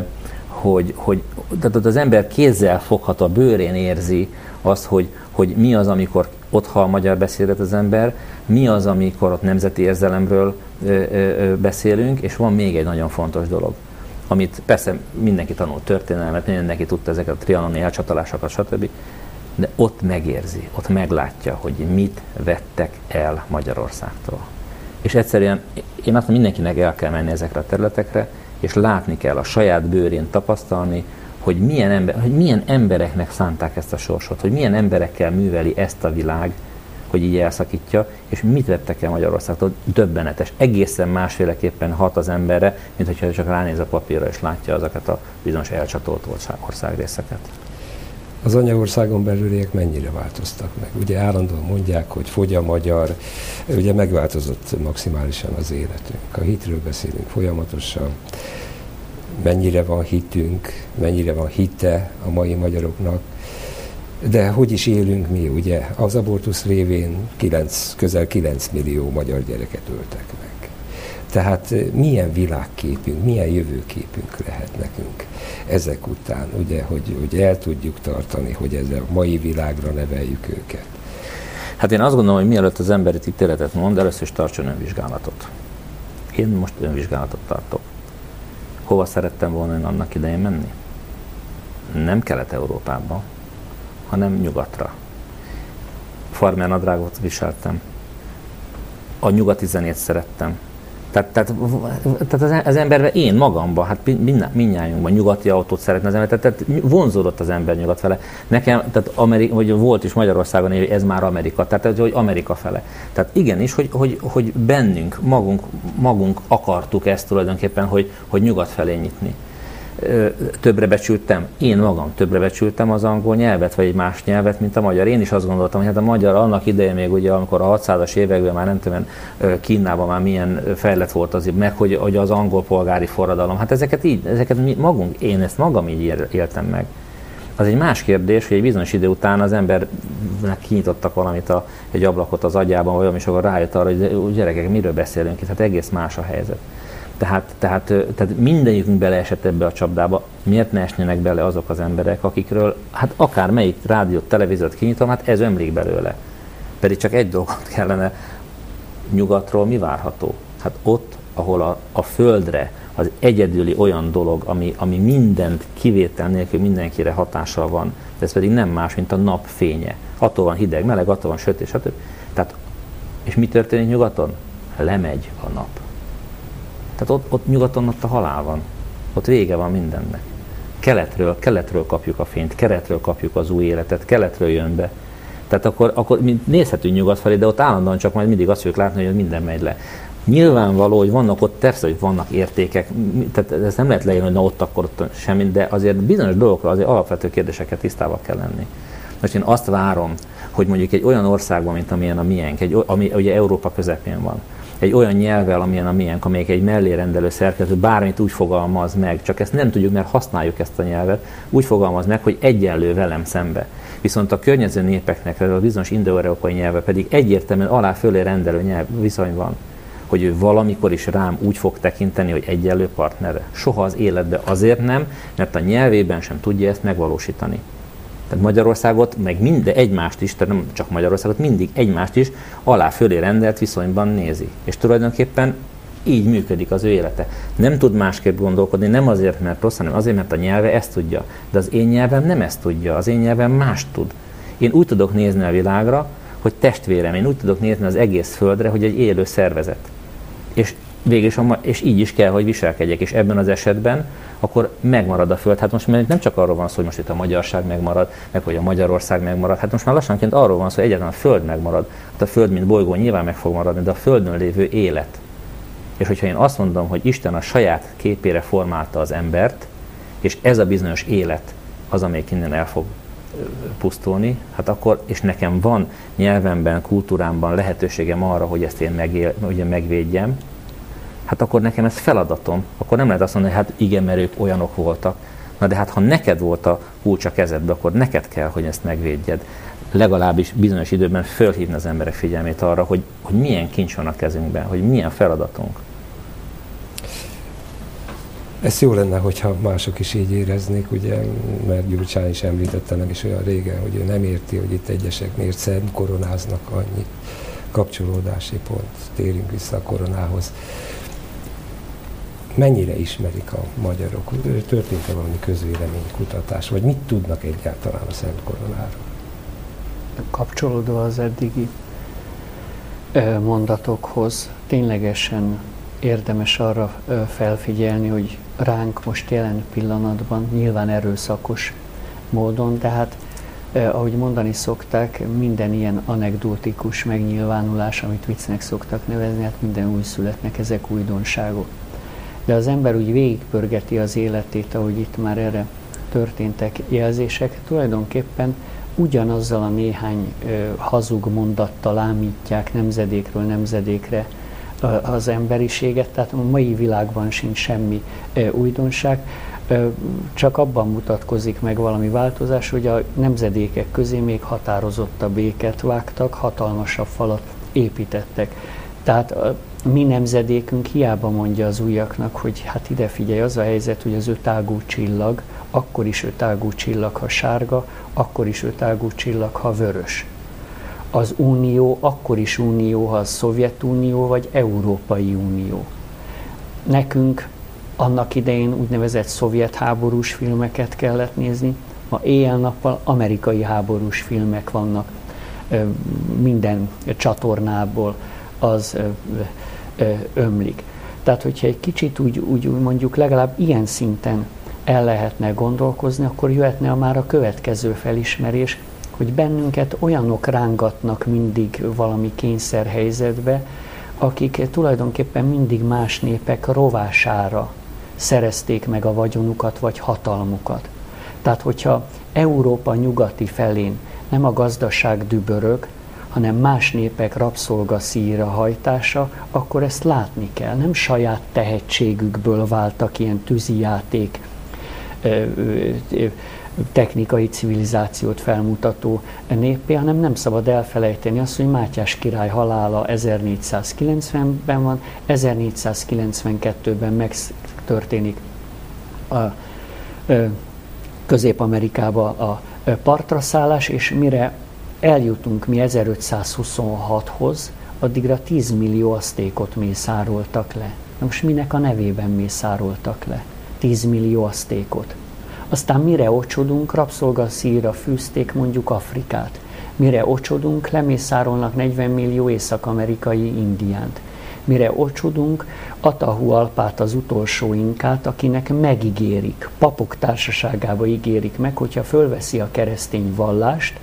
tehát az ember kézzel fogható, a bőrén érzi azt, hogy mi az, amikor ott hall magyar beszédet az ember, mi az, amikor ott nemzeti érzelemről beszélünk, és van még egy nagyon fontos dolog, amit persze mindenki tanult történelmet, mindenki tudta ezeket a trianoni elcsatolásokat, stb., de ott megérzi, ott meglátja, hogy mit vettek el Magyarországtól. És egyszerűen én azt mondom, mindenkinek el kell menni ezekre a területekre, és látni kell, a saját bőrén tapasztalni, hogy milyen embereknek szánták ezt a sorsot, hogy milyen emberekkel műveli ezt a világ, hogy így elszakítja, és mit vettek el Magyarországtól. Döbbenetes. Egészen másféleképpen hat az emberre, mint hogyha csak ránéz a papírra és látja azokat a bizonyos elcsatolt országrészeket. Az anyaországon belüliek mennyire változtak meg? Ugye állandóan mondják, hogy fogy a magyar, ugye megváltozott maximálisan az életünk. A hitről beszélünk folyamatosan, mennyire van hitünk, mennyire van hite a mai magyaroknak, de hogy is élünk mi, ugye? Az abortusz révén közel 9 millió magyar gyereket öltek meg. Tehát milyen világképünk, milyen jövőképünk lehet nekünk ezek után, ugye, hogy el tudjuk tartani, hogy ez a mai világra neveljük őket. Hát én azt gondolom, hogy mielőtt az ember itt ítéletet mond, először is tartson önvizsgálatot. Én most önvizsgálatot tartok. Hova szerettem volna én annak idején menni? Nem Kelet-Európába, hanem nyugatra. Farmernadrágot viseltem. A nyugati zenét szerettem. Tehát az ember, én magamban, hát mindnyájunkban nyugati autót szeretne az ember, tehát vonzódott az ember nyugat fele. Nekem, tehát vagy volt is Magyarországon, ez már Amerika, tehát hogy Amerika fele. Tehát igenis, hogy bennünk, magunk akartuk ezt tulajdonképpen, hogy nyugat felé nyitni. Többre becsültem, én magam többre becsültem az angol nyelvet, vagy egy más nyelvet, mint a magyar. Én is azt gondoltam, hogy hát a magyar annak idején még ugye, amikor a 600-as években már nem tudom, Kínában már milyen fejlett volt az, meg hogy az angol polgári forradalom. Hát ezeket magunk, én ezt magam így éltem meg. Az egy más kérdés, hogy egy bizonyos idő után az embernek kinyitottak valamit, egy ablakot az agyában, vagy és akkor rájött arra, hogy gyerekek, miről beszélünk itt, hát egész más a helyzet. Tehát mindenjükünk beleesett ebbe a csapdába, miért ne esnének bele azok az emberek, akikről, hát akár melyik rádiót, televíziót kinyitom, hát ez ömlik belőle. Pedig csak egy dolgot kellene, nyugatról mi várható? Hát ott, ahol a földre az egyedüli olyan dolog, ami mindent kivétel nélkül mindenkire hatással van, de ez pedig nem más, mint a nap fénye. Attól van hideg, meleg, attól van sötét, stb. Tehát, és mi történik nyugaton? Lemegy a nap. Tehát ott nyugaton ott a halál van. Ott vége van mindennek. Keletről kapjuk a fényt, keletről kapjuk az új életet, keletről jön be. Tehát akkor mi nézhetünk nyugat felé, de ott állandóan csak majd mindig azt fogjuk látni, hogy minden megy le. Nyilvánvaló, hogy vannak ott, persze, hogy vannak értékek, tehát ezt nem lehet leírni, hogy na ott akkor ott semmi, de azért bizonyos dolgokra azért alapvető kérdéseket tisztában kell lenni. Most én azt várom, hogy mondjuk egy olyan országban, mint amilyen a miénk, ami ugye Európa közepén van, egy olyan nyelvvel, amilyen a miénk, amelyik egy mellérendelő szerkezet, bármit úgy fogalmaz meg, csak ezt nem tudjuk, mert használjuk ezt a nyelvet, úgy fogalmaz meg, hogy egyenlő velem szembe. Viszont a környező népeknek, a bizonyos indo-európai nyelve pedig egyértelműen alá-fölé rendelő nyelv viszony van, hogy ő valamikor is rám úgy fog tekinteni, hogy egyenlő partnere. Soha az életben azért nem, mert a nyelvében sem tudja ezt megvalósítani. Tehát Magyarországot, meg minden egymást is, tehát nem csak Magyarországot, mindig egymást is alá-fölé rendelt viszonyban nézi. És tulajdonképpen így működik az ő élete. Nem tud másképp gondolkodni, nem azért, mert rossz, hanem azért, mert a nyelve ezt tudja. De az én nyelvem nem ezt tudja, az én nyelvem mást tud. Én úgy tudok nézni a világra, hogy testvérem, én úgy tudok nézni az egész földre, hogy egy élő szervezet. És és így is kell, hogy viselkedjek, és ebben az esetben akkor megmarad a föld. Hát most nem csak arról van szó, hogy most itt a magyarság megmarad, meg hogy a Magyarország megmarad, hát most már lassanként arról van szó, hogy egyáltalán a föld megmarad. Hát a föld, mint bolygó nyilván meg fog maradni, de a földön lévő élet. És hogyha én azt mondom, hogy Isten a saját képére formálta az embert, és ez a bizonyos élet az, amelyik innen el fog pusztulni, hát akkor, és nekem van nyelvemben, kultúrámban lehetőségem arra, hogy ezt én megvédjem, hát akkor nekem ez feladatom. Akkor nem lehet azt mondani, hogy hát igen, mert ők olyanok voltak. Na de hát ha neked volt a kulcs a kezedbe, akkor neked kell, hogy ezt megvédjed. Legalábbis bizonyos időben fölhívni az emberek figyelmét arra, hogy milyen kincs van a kezünkben, hogy milyen feladatunk. Ez jó lenne, hogyha mások is így éreznék, ugye, mert Gyurcsány is említette nem is olyan régen, hogy ő nem érti, hogy itt egyesek miért szentkoronáznak annyit. Kapcsolódási pont, térjünk vissza a koronához. Mennyire ismerik a magyarok? Történt-e valami közvéleménykutatás, vagy mit tudnak egyáltalán a Szent Koronáról? Kapcsolódva az eddigi mondatokhoz, ténylegesen érdemes arra felfigyelni, hogy ránk most jelen pillanatban nyilván erőszakos módon, de hát ahogy mondani szokták, minden ilyen anekdotikus megnyilvánulás, amit viccnek szoktak nevezni, hát minden újszülöttnek, ezek újdonságok. De az ember úgy végigpörgeti az életét, ahogy itt már erre történtek jelzések, tulajdonképpen ugyanazzal a néhány hazug mondattal ámítják nemzedékről nemzedékre az emberiséget, tehát a mai világban sincs semmi újdonság, csak abban mutatkozik meg valami változás, hogy a nemzedékek közé még határozottabb éket vágtak, hatalmasabb falat építettek. Tehát a mi nemzedékünk hiába mondja az újaknak, hogy hát ide figyelj, az a helyzet, hogy az ötágú csillag, akkor is ötágú csillag, ha sárga, akkor is ötágú csillag, ha vörös. Az Unió akkor is Unió, ha a Szovjetunió vagy Európai Unió. Nekünk annak idején úgynevezett szovjet háborús filmeket kellett nézni, ma éjjel-nappal amerikai háborús filmek vannak minden csatornából, az ömlik. Tehát, hogyha egy kicsit úgy mondjuk legalább ilyen szinten el lehetne gondolkozni, akkor jöhetne már a következő felismerés, hogy bennünket olyanok rángatnak mindig valami kényszerhelyzetbe, akik tulajdonképpen mindig más népek rovására szerezték meg a vagyonukat vagy hatalmukat. Tehát, hogyha Európa nyugati felén nem a gazdaság dübörög, hanem más népek rabszolgaszíjra hajtása, akkor ezt látni kell. Nem saját tehetségükből váltak ilyen tűzijáték, technikai civilizációt felmutató néppé, hanem nem szabad elfelejteni azt, hogy Mátyás király halála 1490-ben van, 1492-ben megtörténik a Közép-Amerikába a partraszállás, és mire eljutunk mi 1526-hoz, addigra 10 millió aztékot mészároltak le. Na most minek a nevében mészároltak le 10 millió aztékot? Aztán mire ocsodunk, rabszolgaszíjra fűzték mondjuk Afrikát. Mire ocsodunk, lemészárolnak 40 millió észak-amerikai indiánt. Mire ocsodunk, Atahualpát, az utolsó inkát, akinek megígérik, papok társaságába ígérik meg, hogyha fölveszi a keresztény vallást,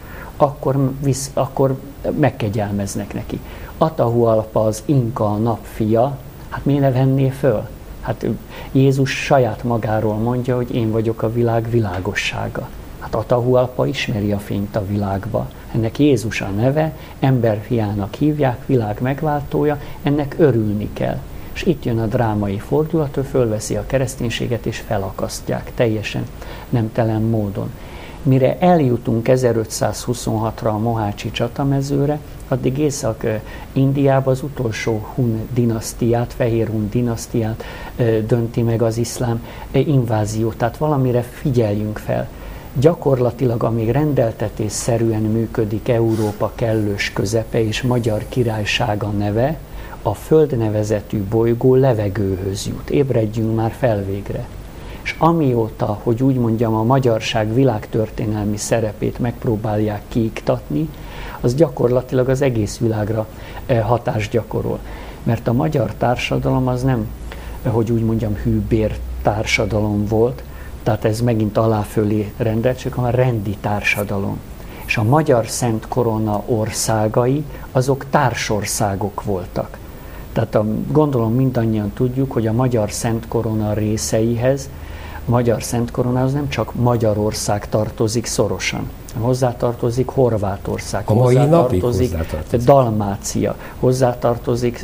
akkor megkegyelmeznek neki. Atahualpa az inka, a napfia, hát miért ne venné föl? Hát Jézus saját magáról mondja, hogy én vagyok a világ világossága. Hát Atahualpa ismeri a fényt a világba. Ennek Jézus a neve, emberfiának hívják, világ megváltója, ennek örülni kell. És itt jön a drámai fordulat, ő fölveszi a kereszténységet és felakasztják teljesen nemtelen módon. Mire eljutunk 1526-ra a Mohácsi csatamezőre, addig Észak-Indiában az utolsó Hun dinasztiát, Fehér Hun dinasztiát dönti meg az iszlám invázió. Tehát valamire figyeljünk fel. Gyakorlatilag, amíg rendeltetésszerűen működik Európa kellős közepe és Magyar Királysága neve, a Föld nevezetű bolygó levegőhöz jut. Ébredjünk már fel végre. És amióta, hogy úgy mondjam, a magyarság világtörténelmi szerepét megpróbálják kiiktatni, az gyakorlatilag az egész világra hatást gyakorol. Mert a magyar társadalom az nem, hogy úgy mondjam, hűbér társadalom volt, tehát ez megint aláfölé rendelt, csak a rendi társadalom. És a magyar Szent Korona országai, azok társországok voltak. Tehát gondolom mindannyian tudjuk, hogy a magyar Szent Korona részeihez, a magyar Szent Koronához nem csak Magyarország tartozik szorosan, hozzátartozik Horvátország, hozzátartozik Dalmácia, hozzátartozik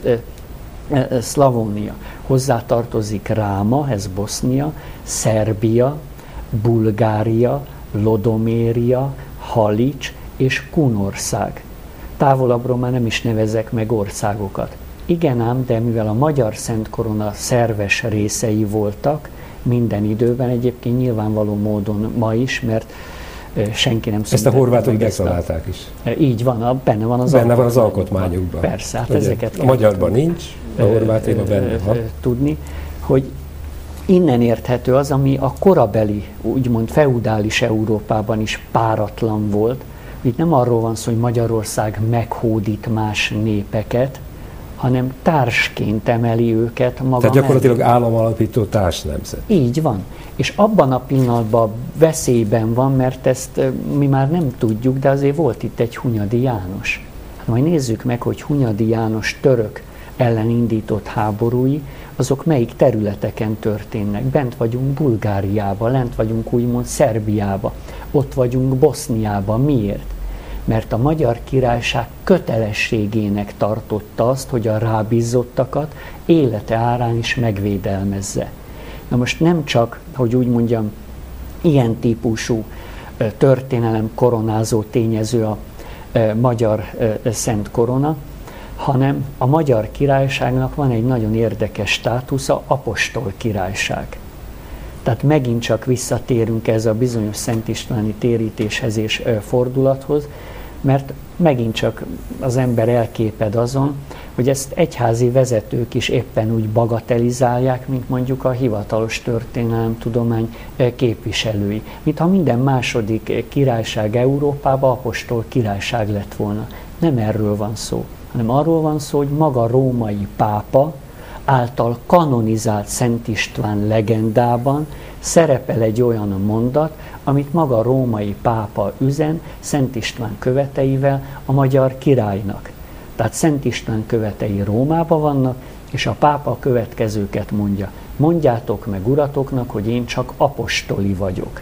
Szlavónia, hozzátartozik Ráma, ez Bosznia, Szerbia, Bulgária, Lodoméria, Halics és Kunország. Távolabbról már nem is nevezek meg országokat. Igen ám, de mivel a Magyar Szent Korona szerves részei voltak minden időben, egyébként nyilvánvaló módon ma is, mert senki nem ezt a horvátok megtalálták is. Így van, benne van az alkotmányukban. Persze, hát ezeket a magyarban nincs, a horvátban benne van. Tudni, hogy innen érthető az, ami a korabeli, úgymond feudális Európában is páratlan volt. Itt nem arról van szó, hogy Magyarország meghódít más népeket, hanem társként emeli őket maga Tehát gyakorlatilag államalapító társnemzet. Így van. És abban a pillanatban veszélyben van, mert ezt mi már nem tudjuk, de azért volt itt egy Hunyadi János. Hát majd nézzük meg, hogy Hunyadi János török ellen indított háborúi, azok melyik területeken történnek. Bent vagyunk Bulgáriában, lent vagyunk úgymond Szerbiában, ott vagyunk Boszniában. Miért? Mert a Magyar Királyság kötelességének tartotta azt, hogy a rábízottakat élete árán is megvédelmezze. Na most nem csak, hogy úgy mondjam, ilyen típusú történelem koronázó tényező a magyar Szent Korona, hanem a Magyar Királyságnak van egy nagyon érdekes státusza, apostol királyság. Tehát megint csak visszatérünk ez a bizonyos Szent Istváni térítéshez és fordulathoz, mert megint csak az ember elképed azon, hogy ezt egyházi vezetők is éppen úgy bagatelizálják, mint mondjuk a hivatalos történelemtudomány képviselői. Mintha minden második királyság Európában apostol királyság lett volna. Nem erről van szó, hanem arról van szó, hogy maga római pápa által kanonizált Szent István legendában szerepel egy olyan mondat, amit maga római pápa üzen Szent István követeivel a magyar királynak. Tehát Szent István követei Rómában vannak, és a pápa a következőket mondja. Mondjátok meg uratoknak, hogy én csak apostoli vagyok.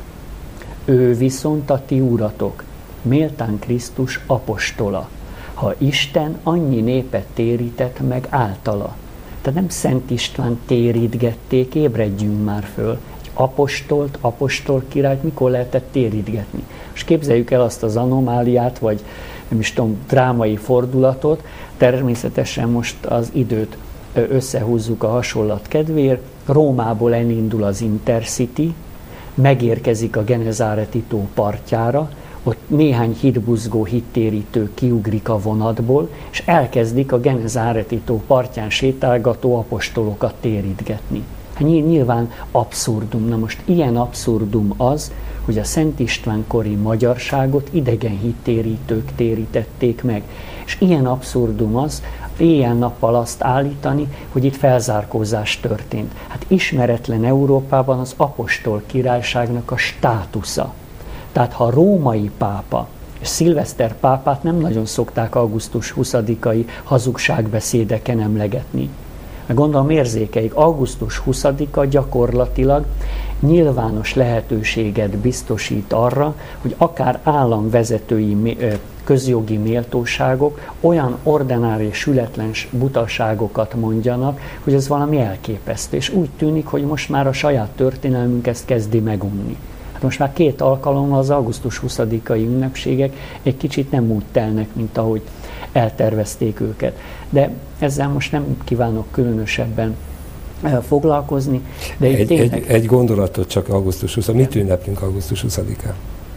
Ő viszont a ti uratok, méltán Krisztus apostola, ha Isten annyi népet térített meg általa. Tehát nem Szent István térítgették, ébredjünk már föl. Egy apostolt, apostol királyt mikor lehetett térítgetni? És képzeljük el azt az anomáliát, vagy nem is tudom, drámai fordulatot, természetesen most az időt összehúzzuk a hasonlat kedvéért. Rómából elindul az Intercity, megérkezik a Genezáreti tó partjára, ott néhány hitbuzgó hittérítő kiugrik a vonatból, és elkezdik a Genezáreti tó partján sétálgató apostolokat térítgetni. Hát nyilván abszurdum. Na most ilyen abszurdum az, hogy a Szent István kori magyarságot idegen hittérítők térítették meg. És ilyen abszurdum az, éjjel-nappal azt állítani, hogy itt felzárkózás történt. Hát ismeretlen Európában az apostol királyságnak a státusza. Tehát ha a római pápa és Szilveszter pápát nem nagyon szokták augusztus 20-ai hazugságbeszédeken emlegetni. Gondolom érzékeik, augusztus 20-a gyakorlatilag nyilvános lehetőséget biztosít arra, hogy akár államvezetői közjogi méltóságok olyan ordinári sületlen butaságokat mondjanak, hogy ez valami elképesztő. És úgy tűnik, hogy most már a saját történelmünk ezt kezdi megunni. Hát most már 2 alkalommal az augusztus 20-ai ünnepségek egy kicsit nem úgy telnek, mint ahogy eltervezték őket. De ezzel most nem kívánok különösebben foglalkozni. De egy gondolatot csak augusztus 20. Mit ünneplünk augusztus 20-án?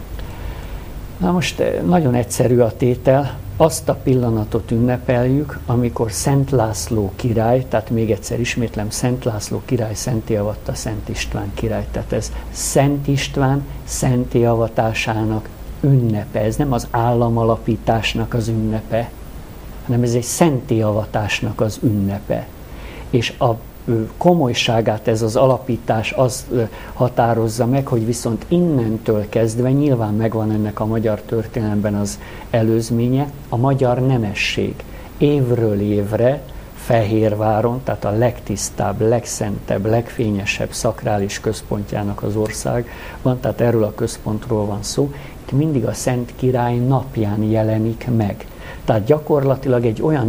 Na most nagyon egyszerű a tétel. Azt a pillanatot ünnepeljük, amikor Szent László király, tehát még egyszer ismétlem, Szent László király szenté avatta Szent István király. Tehát ez Szent István szenté avatásának ünnepe. Ez nem az államalapításnak az ünnepe, hanem ez egy szenté avatásnak az ünnepe. És a komolyságát ez az alapítás az határozza meg, hogy viszont innentől kezdve nyilván megvan ennek a magyar történelemben az előzménye, a magyar nemesség évről évre Fehérváron, tehát a legtisztább, legszentebb, legfényesebb szakrális központjának az országban, tehát erről a központról van szó, itt mindig a Szent Király napján jelenik meg. Tehát gyakorlatilag egy olyan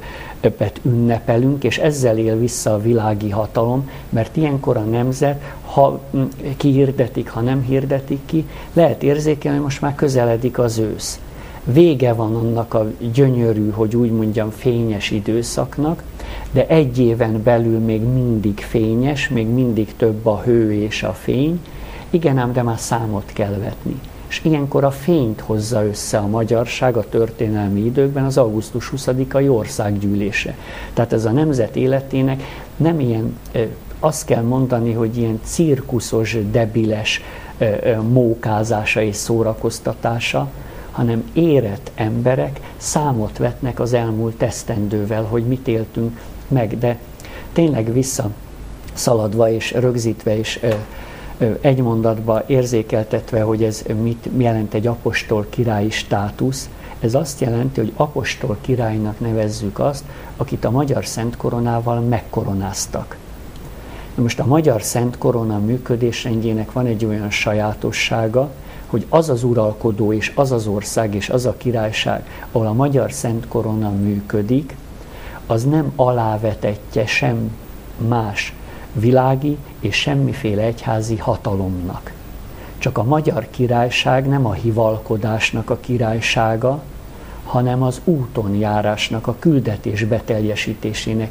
ünnepet ünnepelünk, és ezzel él vissza a világi hatalom, mert ilyenkor a nemzet ha kihirdetik, ha nem hirdetik ki, lehet érzékelni, hogy most már közeledik az ősz. Vége van annak a gyönyörű, hogy úgy mondjam, fényes időszaknak, de egy éven belül még mindig fényes, még mindig több a hő és a fény. Igen ám, de már számot kell vetni. És ilyenkor a fényt hozza össze a magyarság a történelmi időkben az augusztus 20-ai országgyűlése. Tehát ez a nemzet életének nem ilyen, azt kell mondani, hogy ilyen cirkuszos, debiles mókázása és szórakoztatása, hanem érett emberek számot vetnek az elmúlt esztendővel, hogy mit éltünk meg. De tényleg visszaszaladva és rögzítve és egy mondatba érzékeltetve, hogy ez mit jelent egy apostol királyi státusz, ez azt jelenti, hogy apostol királynak nevezzük azt, akit a magyar Szent Koronával megkoronáztak. Most a magyar Szent Korona működésrendjének van egy olyan sajátossága, hogy az az uralkodó és az az ország és az a királyság, ahol a magyar Szent Korona működik, az nem alávetetje sem más világi és semmiféle egyházi hatalomnak. Csak a magyar királyság nem a hivalkodásnak a királysága, hanem az úton járásnak, a küldetés beteljesítésének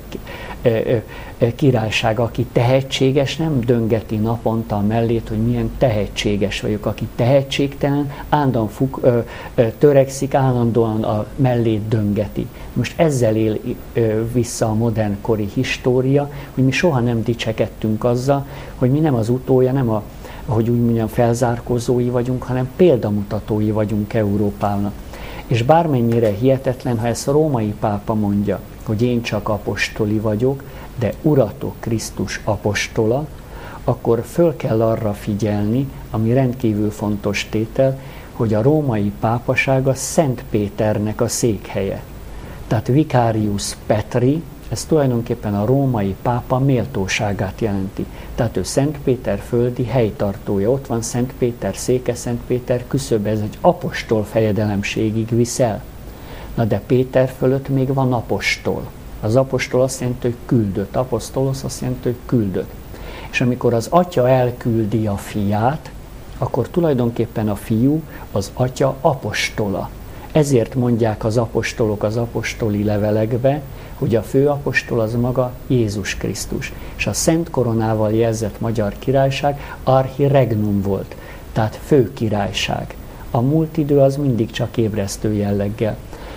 királysága. Aki tehetséges, nem döngeti naponta a mellét, hogy milyen tehetséges vagyok. Aki tehetségtelen, állandóan törekszik, állandóan a mellét döngeti. Most ezzel él vissza a modernkori história, hogy mi soha nem dicsekedtünk azzal, hogy mi nem az utója, nem a, ahogy úgy mondjam, felzárkózói vagyunk, hanem példamutatói vagyunk Európának. És bármennyire hihetetlen, ha ezt a római pápa mondja, hogy én csak apostoli vagyok, de Uratok Krisztus apostola, akkor föl kell arra figyelni, ami rendkívül fontos tétel, hogy a római pápaság a Szent Péternek a székhelye. Tehát Vicarius Petri, ez tulajdonképpen a római pápa méltóságát jelenti. Tehát ő Szent Péter földi helytartója. Ott van Szent Péter széke, Szent Péter küszöbe, ez egy apostol fejedelemségig viszel. Na de Péter fölött még van apostol. Az apostol azt jelenti, hogy küldött. Apostolos azt jelenti, hogy küldött. És amikor az atya elküldi a fiát, akkor tulajdonképpen a fiú az atya apostola. Ezért mondják az apostolok az apostoli levelekbe, hogy a főapostol az maga Jézus Krisztus. És a Szent Koronával jelzett magyar királyság archiregnum volt, tehát főkirályság. A múlt idő az mindig csak ébresztő jelleggel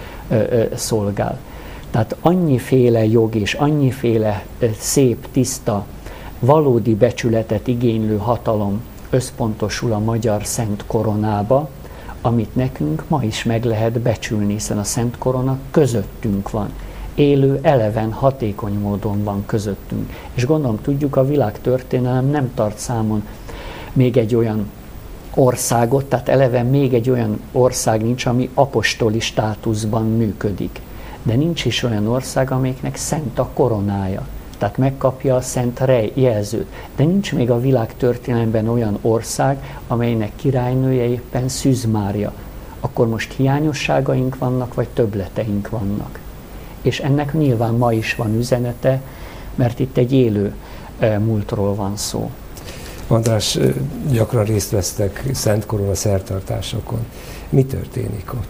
szolgál. Tehát annyiféle jog és annyiféle szép, tiszta, valódi becsületet igénylő hatalom összpontosul a magyar Szent Koronába, amit nekünk ma is meg lehet becsülni, hiszen a Szent Korona közöttünk van. Élő, eleven, hatékony módon van közöttünk. És gondolom tudjuk, a világtörténelem nem tart számon még egy olyan országot, tehát eleve még egy olyan ország nincs, ami apostoli státuszban működik. De nincs is olyan ország, amelyiknek szent a koronája. Tehát megkapja a szent jelzőt. De nincs még a világtörténelemben olyan ország, amelynek királynője éppen Szűz Mária. Akkor most hiányosságaink vannak, vagy többleteink vannak. És ennek nyilván ma is van üzenete, mert itt egy élő múltról van szó. András, gyakran részt vesztek Szent Korona szertartásokon. Mi történik ott?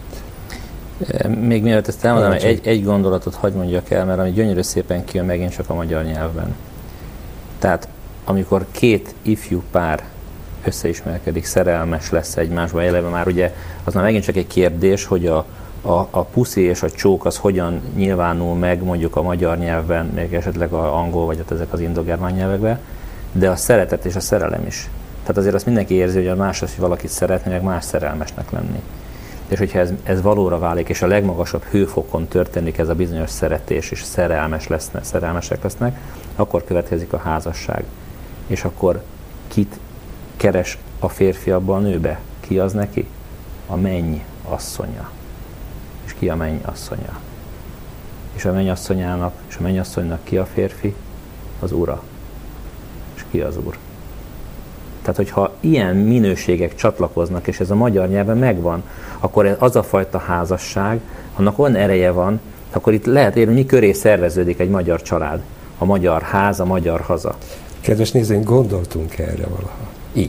Még mielőtt ezt elmondanám, egy gondolatot hadd mondjak el, mert ami gyönyörű szépen kijön megint csak a magyar nyelvben. Tehát amikor két ifjú pár összeismerkedik, szerelmes lesz egymásba, eleve már ugye az már megint csak egy kérdés, hogy a puszi és a csók az hogyan nyilvánul meg mondjuk a magyar nyelvben, még esetleg az angol vagy ezek az indogermán nyelvekben, de a szeretet és a szerelem is. Tehát azért azt mindenki érzi, hogy a más az, hogy valakit szeretni, meg más szerelmesnek lenni. És hogyha ez valóra válik, és a legmagasabb hőfokon történik ez a bizonyos szeretés, és szerelmesek lesznek, akkor következik a házasság. És akkor kit keres a férfi abba a nőbe? Ki az neki? A menny asszonya. És ki a menny asszonya? És a mennyasszonyának, és a mennyasszonynak ki a férfi? Az ura. És ki az úr? Tehát, hogyha ilyen minőségek csatlakoznak, és ez a magyar nyelven megvan, akkor az a fajta házasság, annak olyan ereje van, akkor itt lehet érni, mi köré szerveződik egy magyar család, a magyar ház, a magyar haza. Kedves nézőink, gondoltunk erre valaha? Így.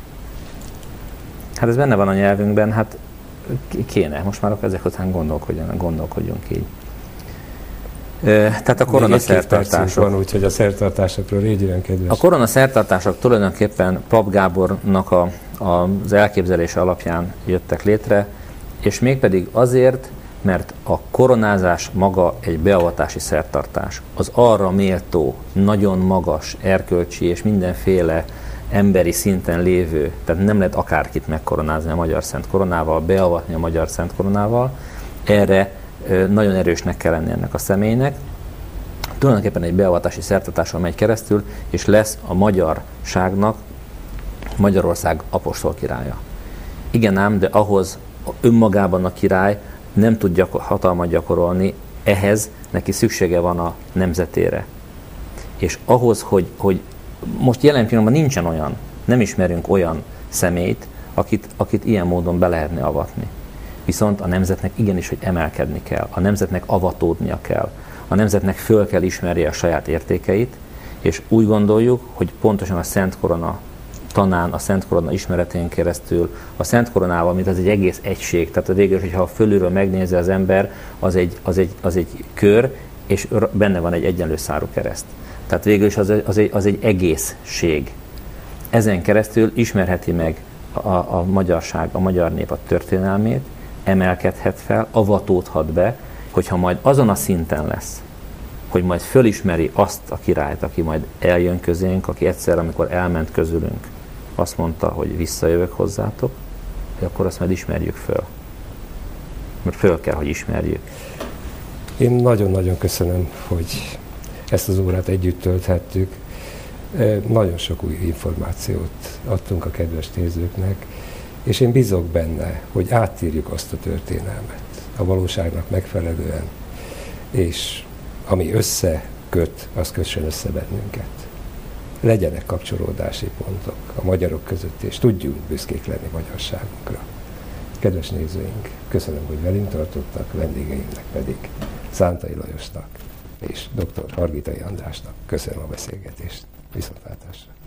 Hát ez benne van a nyelvünkben, hát kéne. Most már ezek után gondolkodjunk így. Tehát a koronaszertartások. Van, úgyhogy a szertartásokról légyében, kedves. A koronaszertartások tulajdonképpen Pap Gábornak az elképzelése alapján jöttek létre, és mégpedig azért, mert a koronázás maga egy beavatási szertartás. Az arra méltó, nagyon magas, erkölcsi és mindenféle emberi szinten lévő, tehát nem lehet akárkit megkoronázni a Magyar Szent Koronával, beavatni a Magyar Szent Koronával, erre nagyon erősnek kell lenni ennek a személynek. Tulajdonképpen egy beavatási szertartáson megy keresztül, és lesz a magyarságnak Magyarország apostol királya. Igen ám, de ahhoz önmagában a király nem tud hatalmat gyakorolni, ehhez neki szüksége van a nemzetére. És ahhoz, hogy most jelen pillanatban nincsen olyan, nem ismerünk olyan személyt, akit ilyen módon be lehetne avatni. Viszont a nemzetnek igenis, hogy emelkedni kell, a nemzetnek avatódnia kell, a nemzetnek föl kell ismerje a saját értékeit, és úgy gondoljuk, hogy pontosan a Szent Korona tanán, a Szent Korona ismeretén keresztül, a Szent Koronával, mint az egy egész egység, tehát a végül, hogyha fölülről megnézi az ember, az egy kör, és benne van egy egyenlő szárú kereszt. Tehát végül is az egy egészség. Ezen keresztül ismerheti meg a magyarság, a magyar nép a történelmét, emelkedhet fel, avatódhat be, hogyha majd azon a szinten lesz, hogy majd fölismeri azt a királyt, aki majd eljön közénk, aki egyszer, amikor elment közülünk, azt mondta, hogy visszajövök hozzátok, akkor azt majd ismerjük föl. Mert föl kell, hogy ismerjük. Én nagyon-nagyon köszönöm, hogy ezt az órát együtt tölthettük. Nagyon sok új információt adtunk a kedves nézőknek, és én bízok benne, hogy átírjuk azt a történelmet a valóságnak megfelelően, és ami összeköt, az kössön össze bennünket. Legyenek kapcsolódási pontok a magyarok között, és tudjunk büszkék lenni magyarságunkra. Kedves nézőink, köszönöm, hogy velünk tartottak, vendégeimnek pedig Szántai Lajosnak és dr. Hargitai Andrásnak köszönöm a beszélgetést. Viszontlátásra!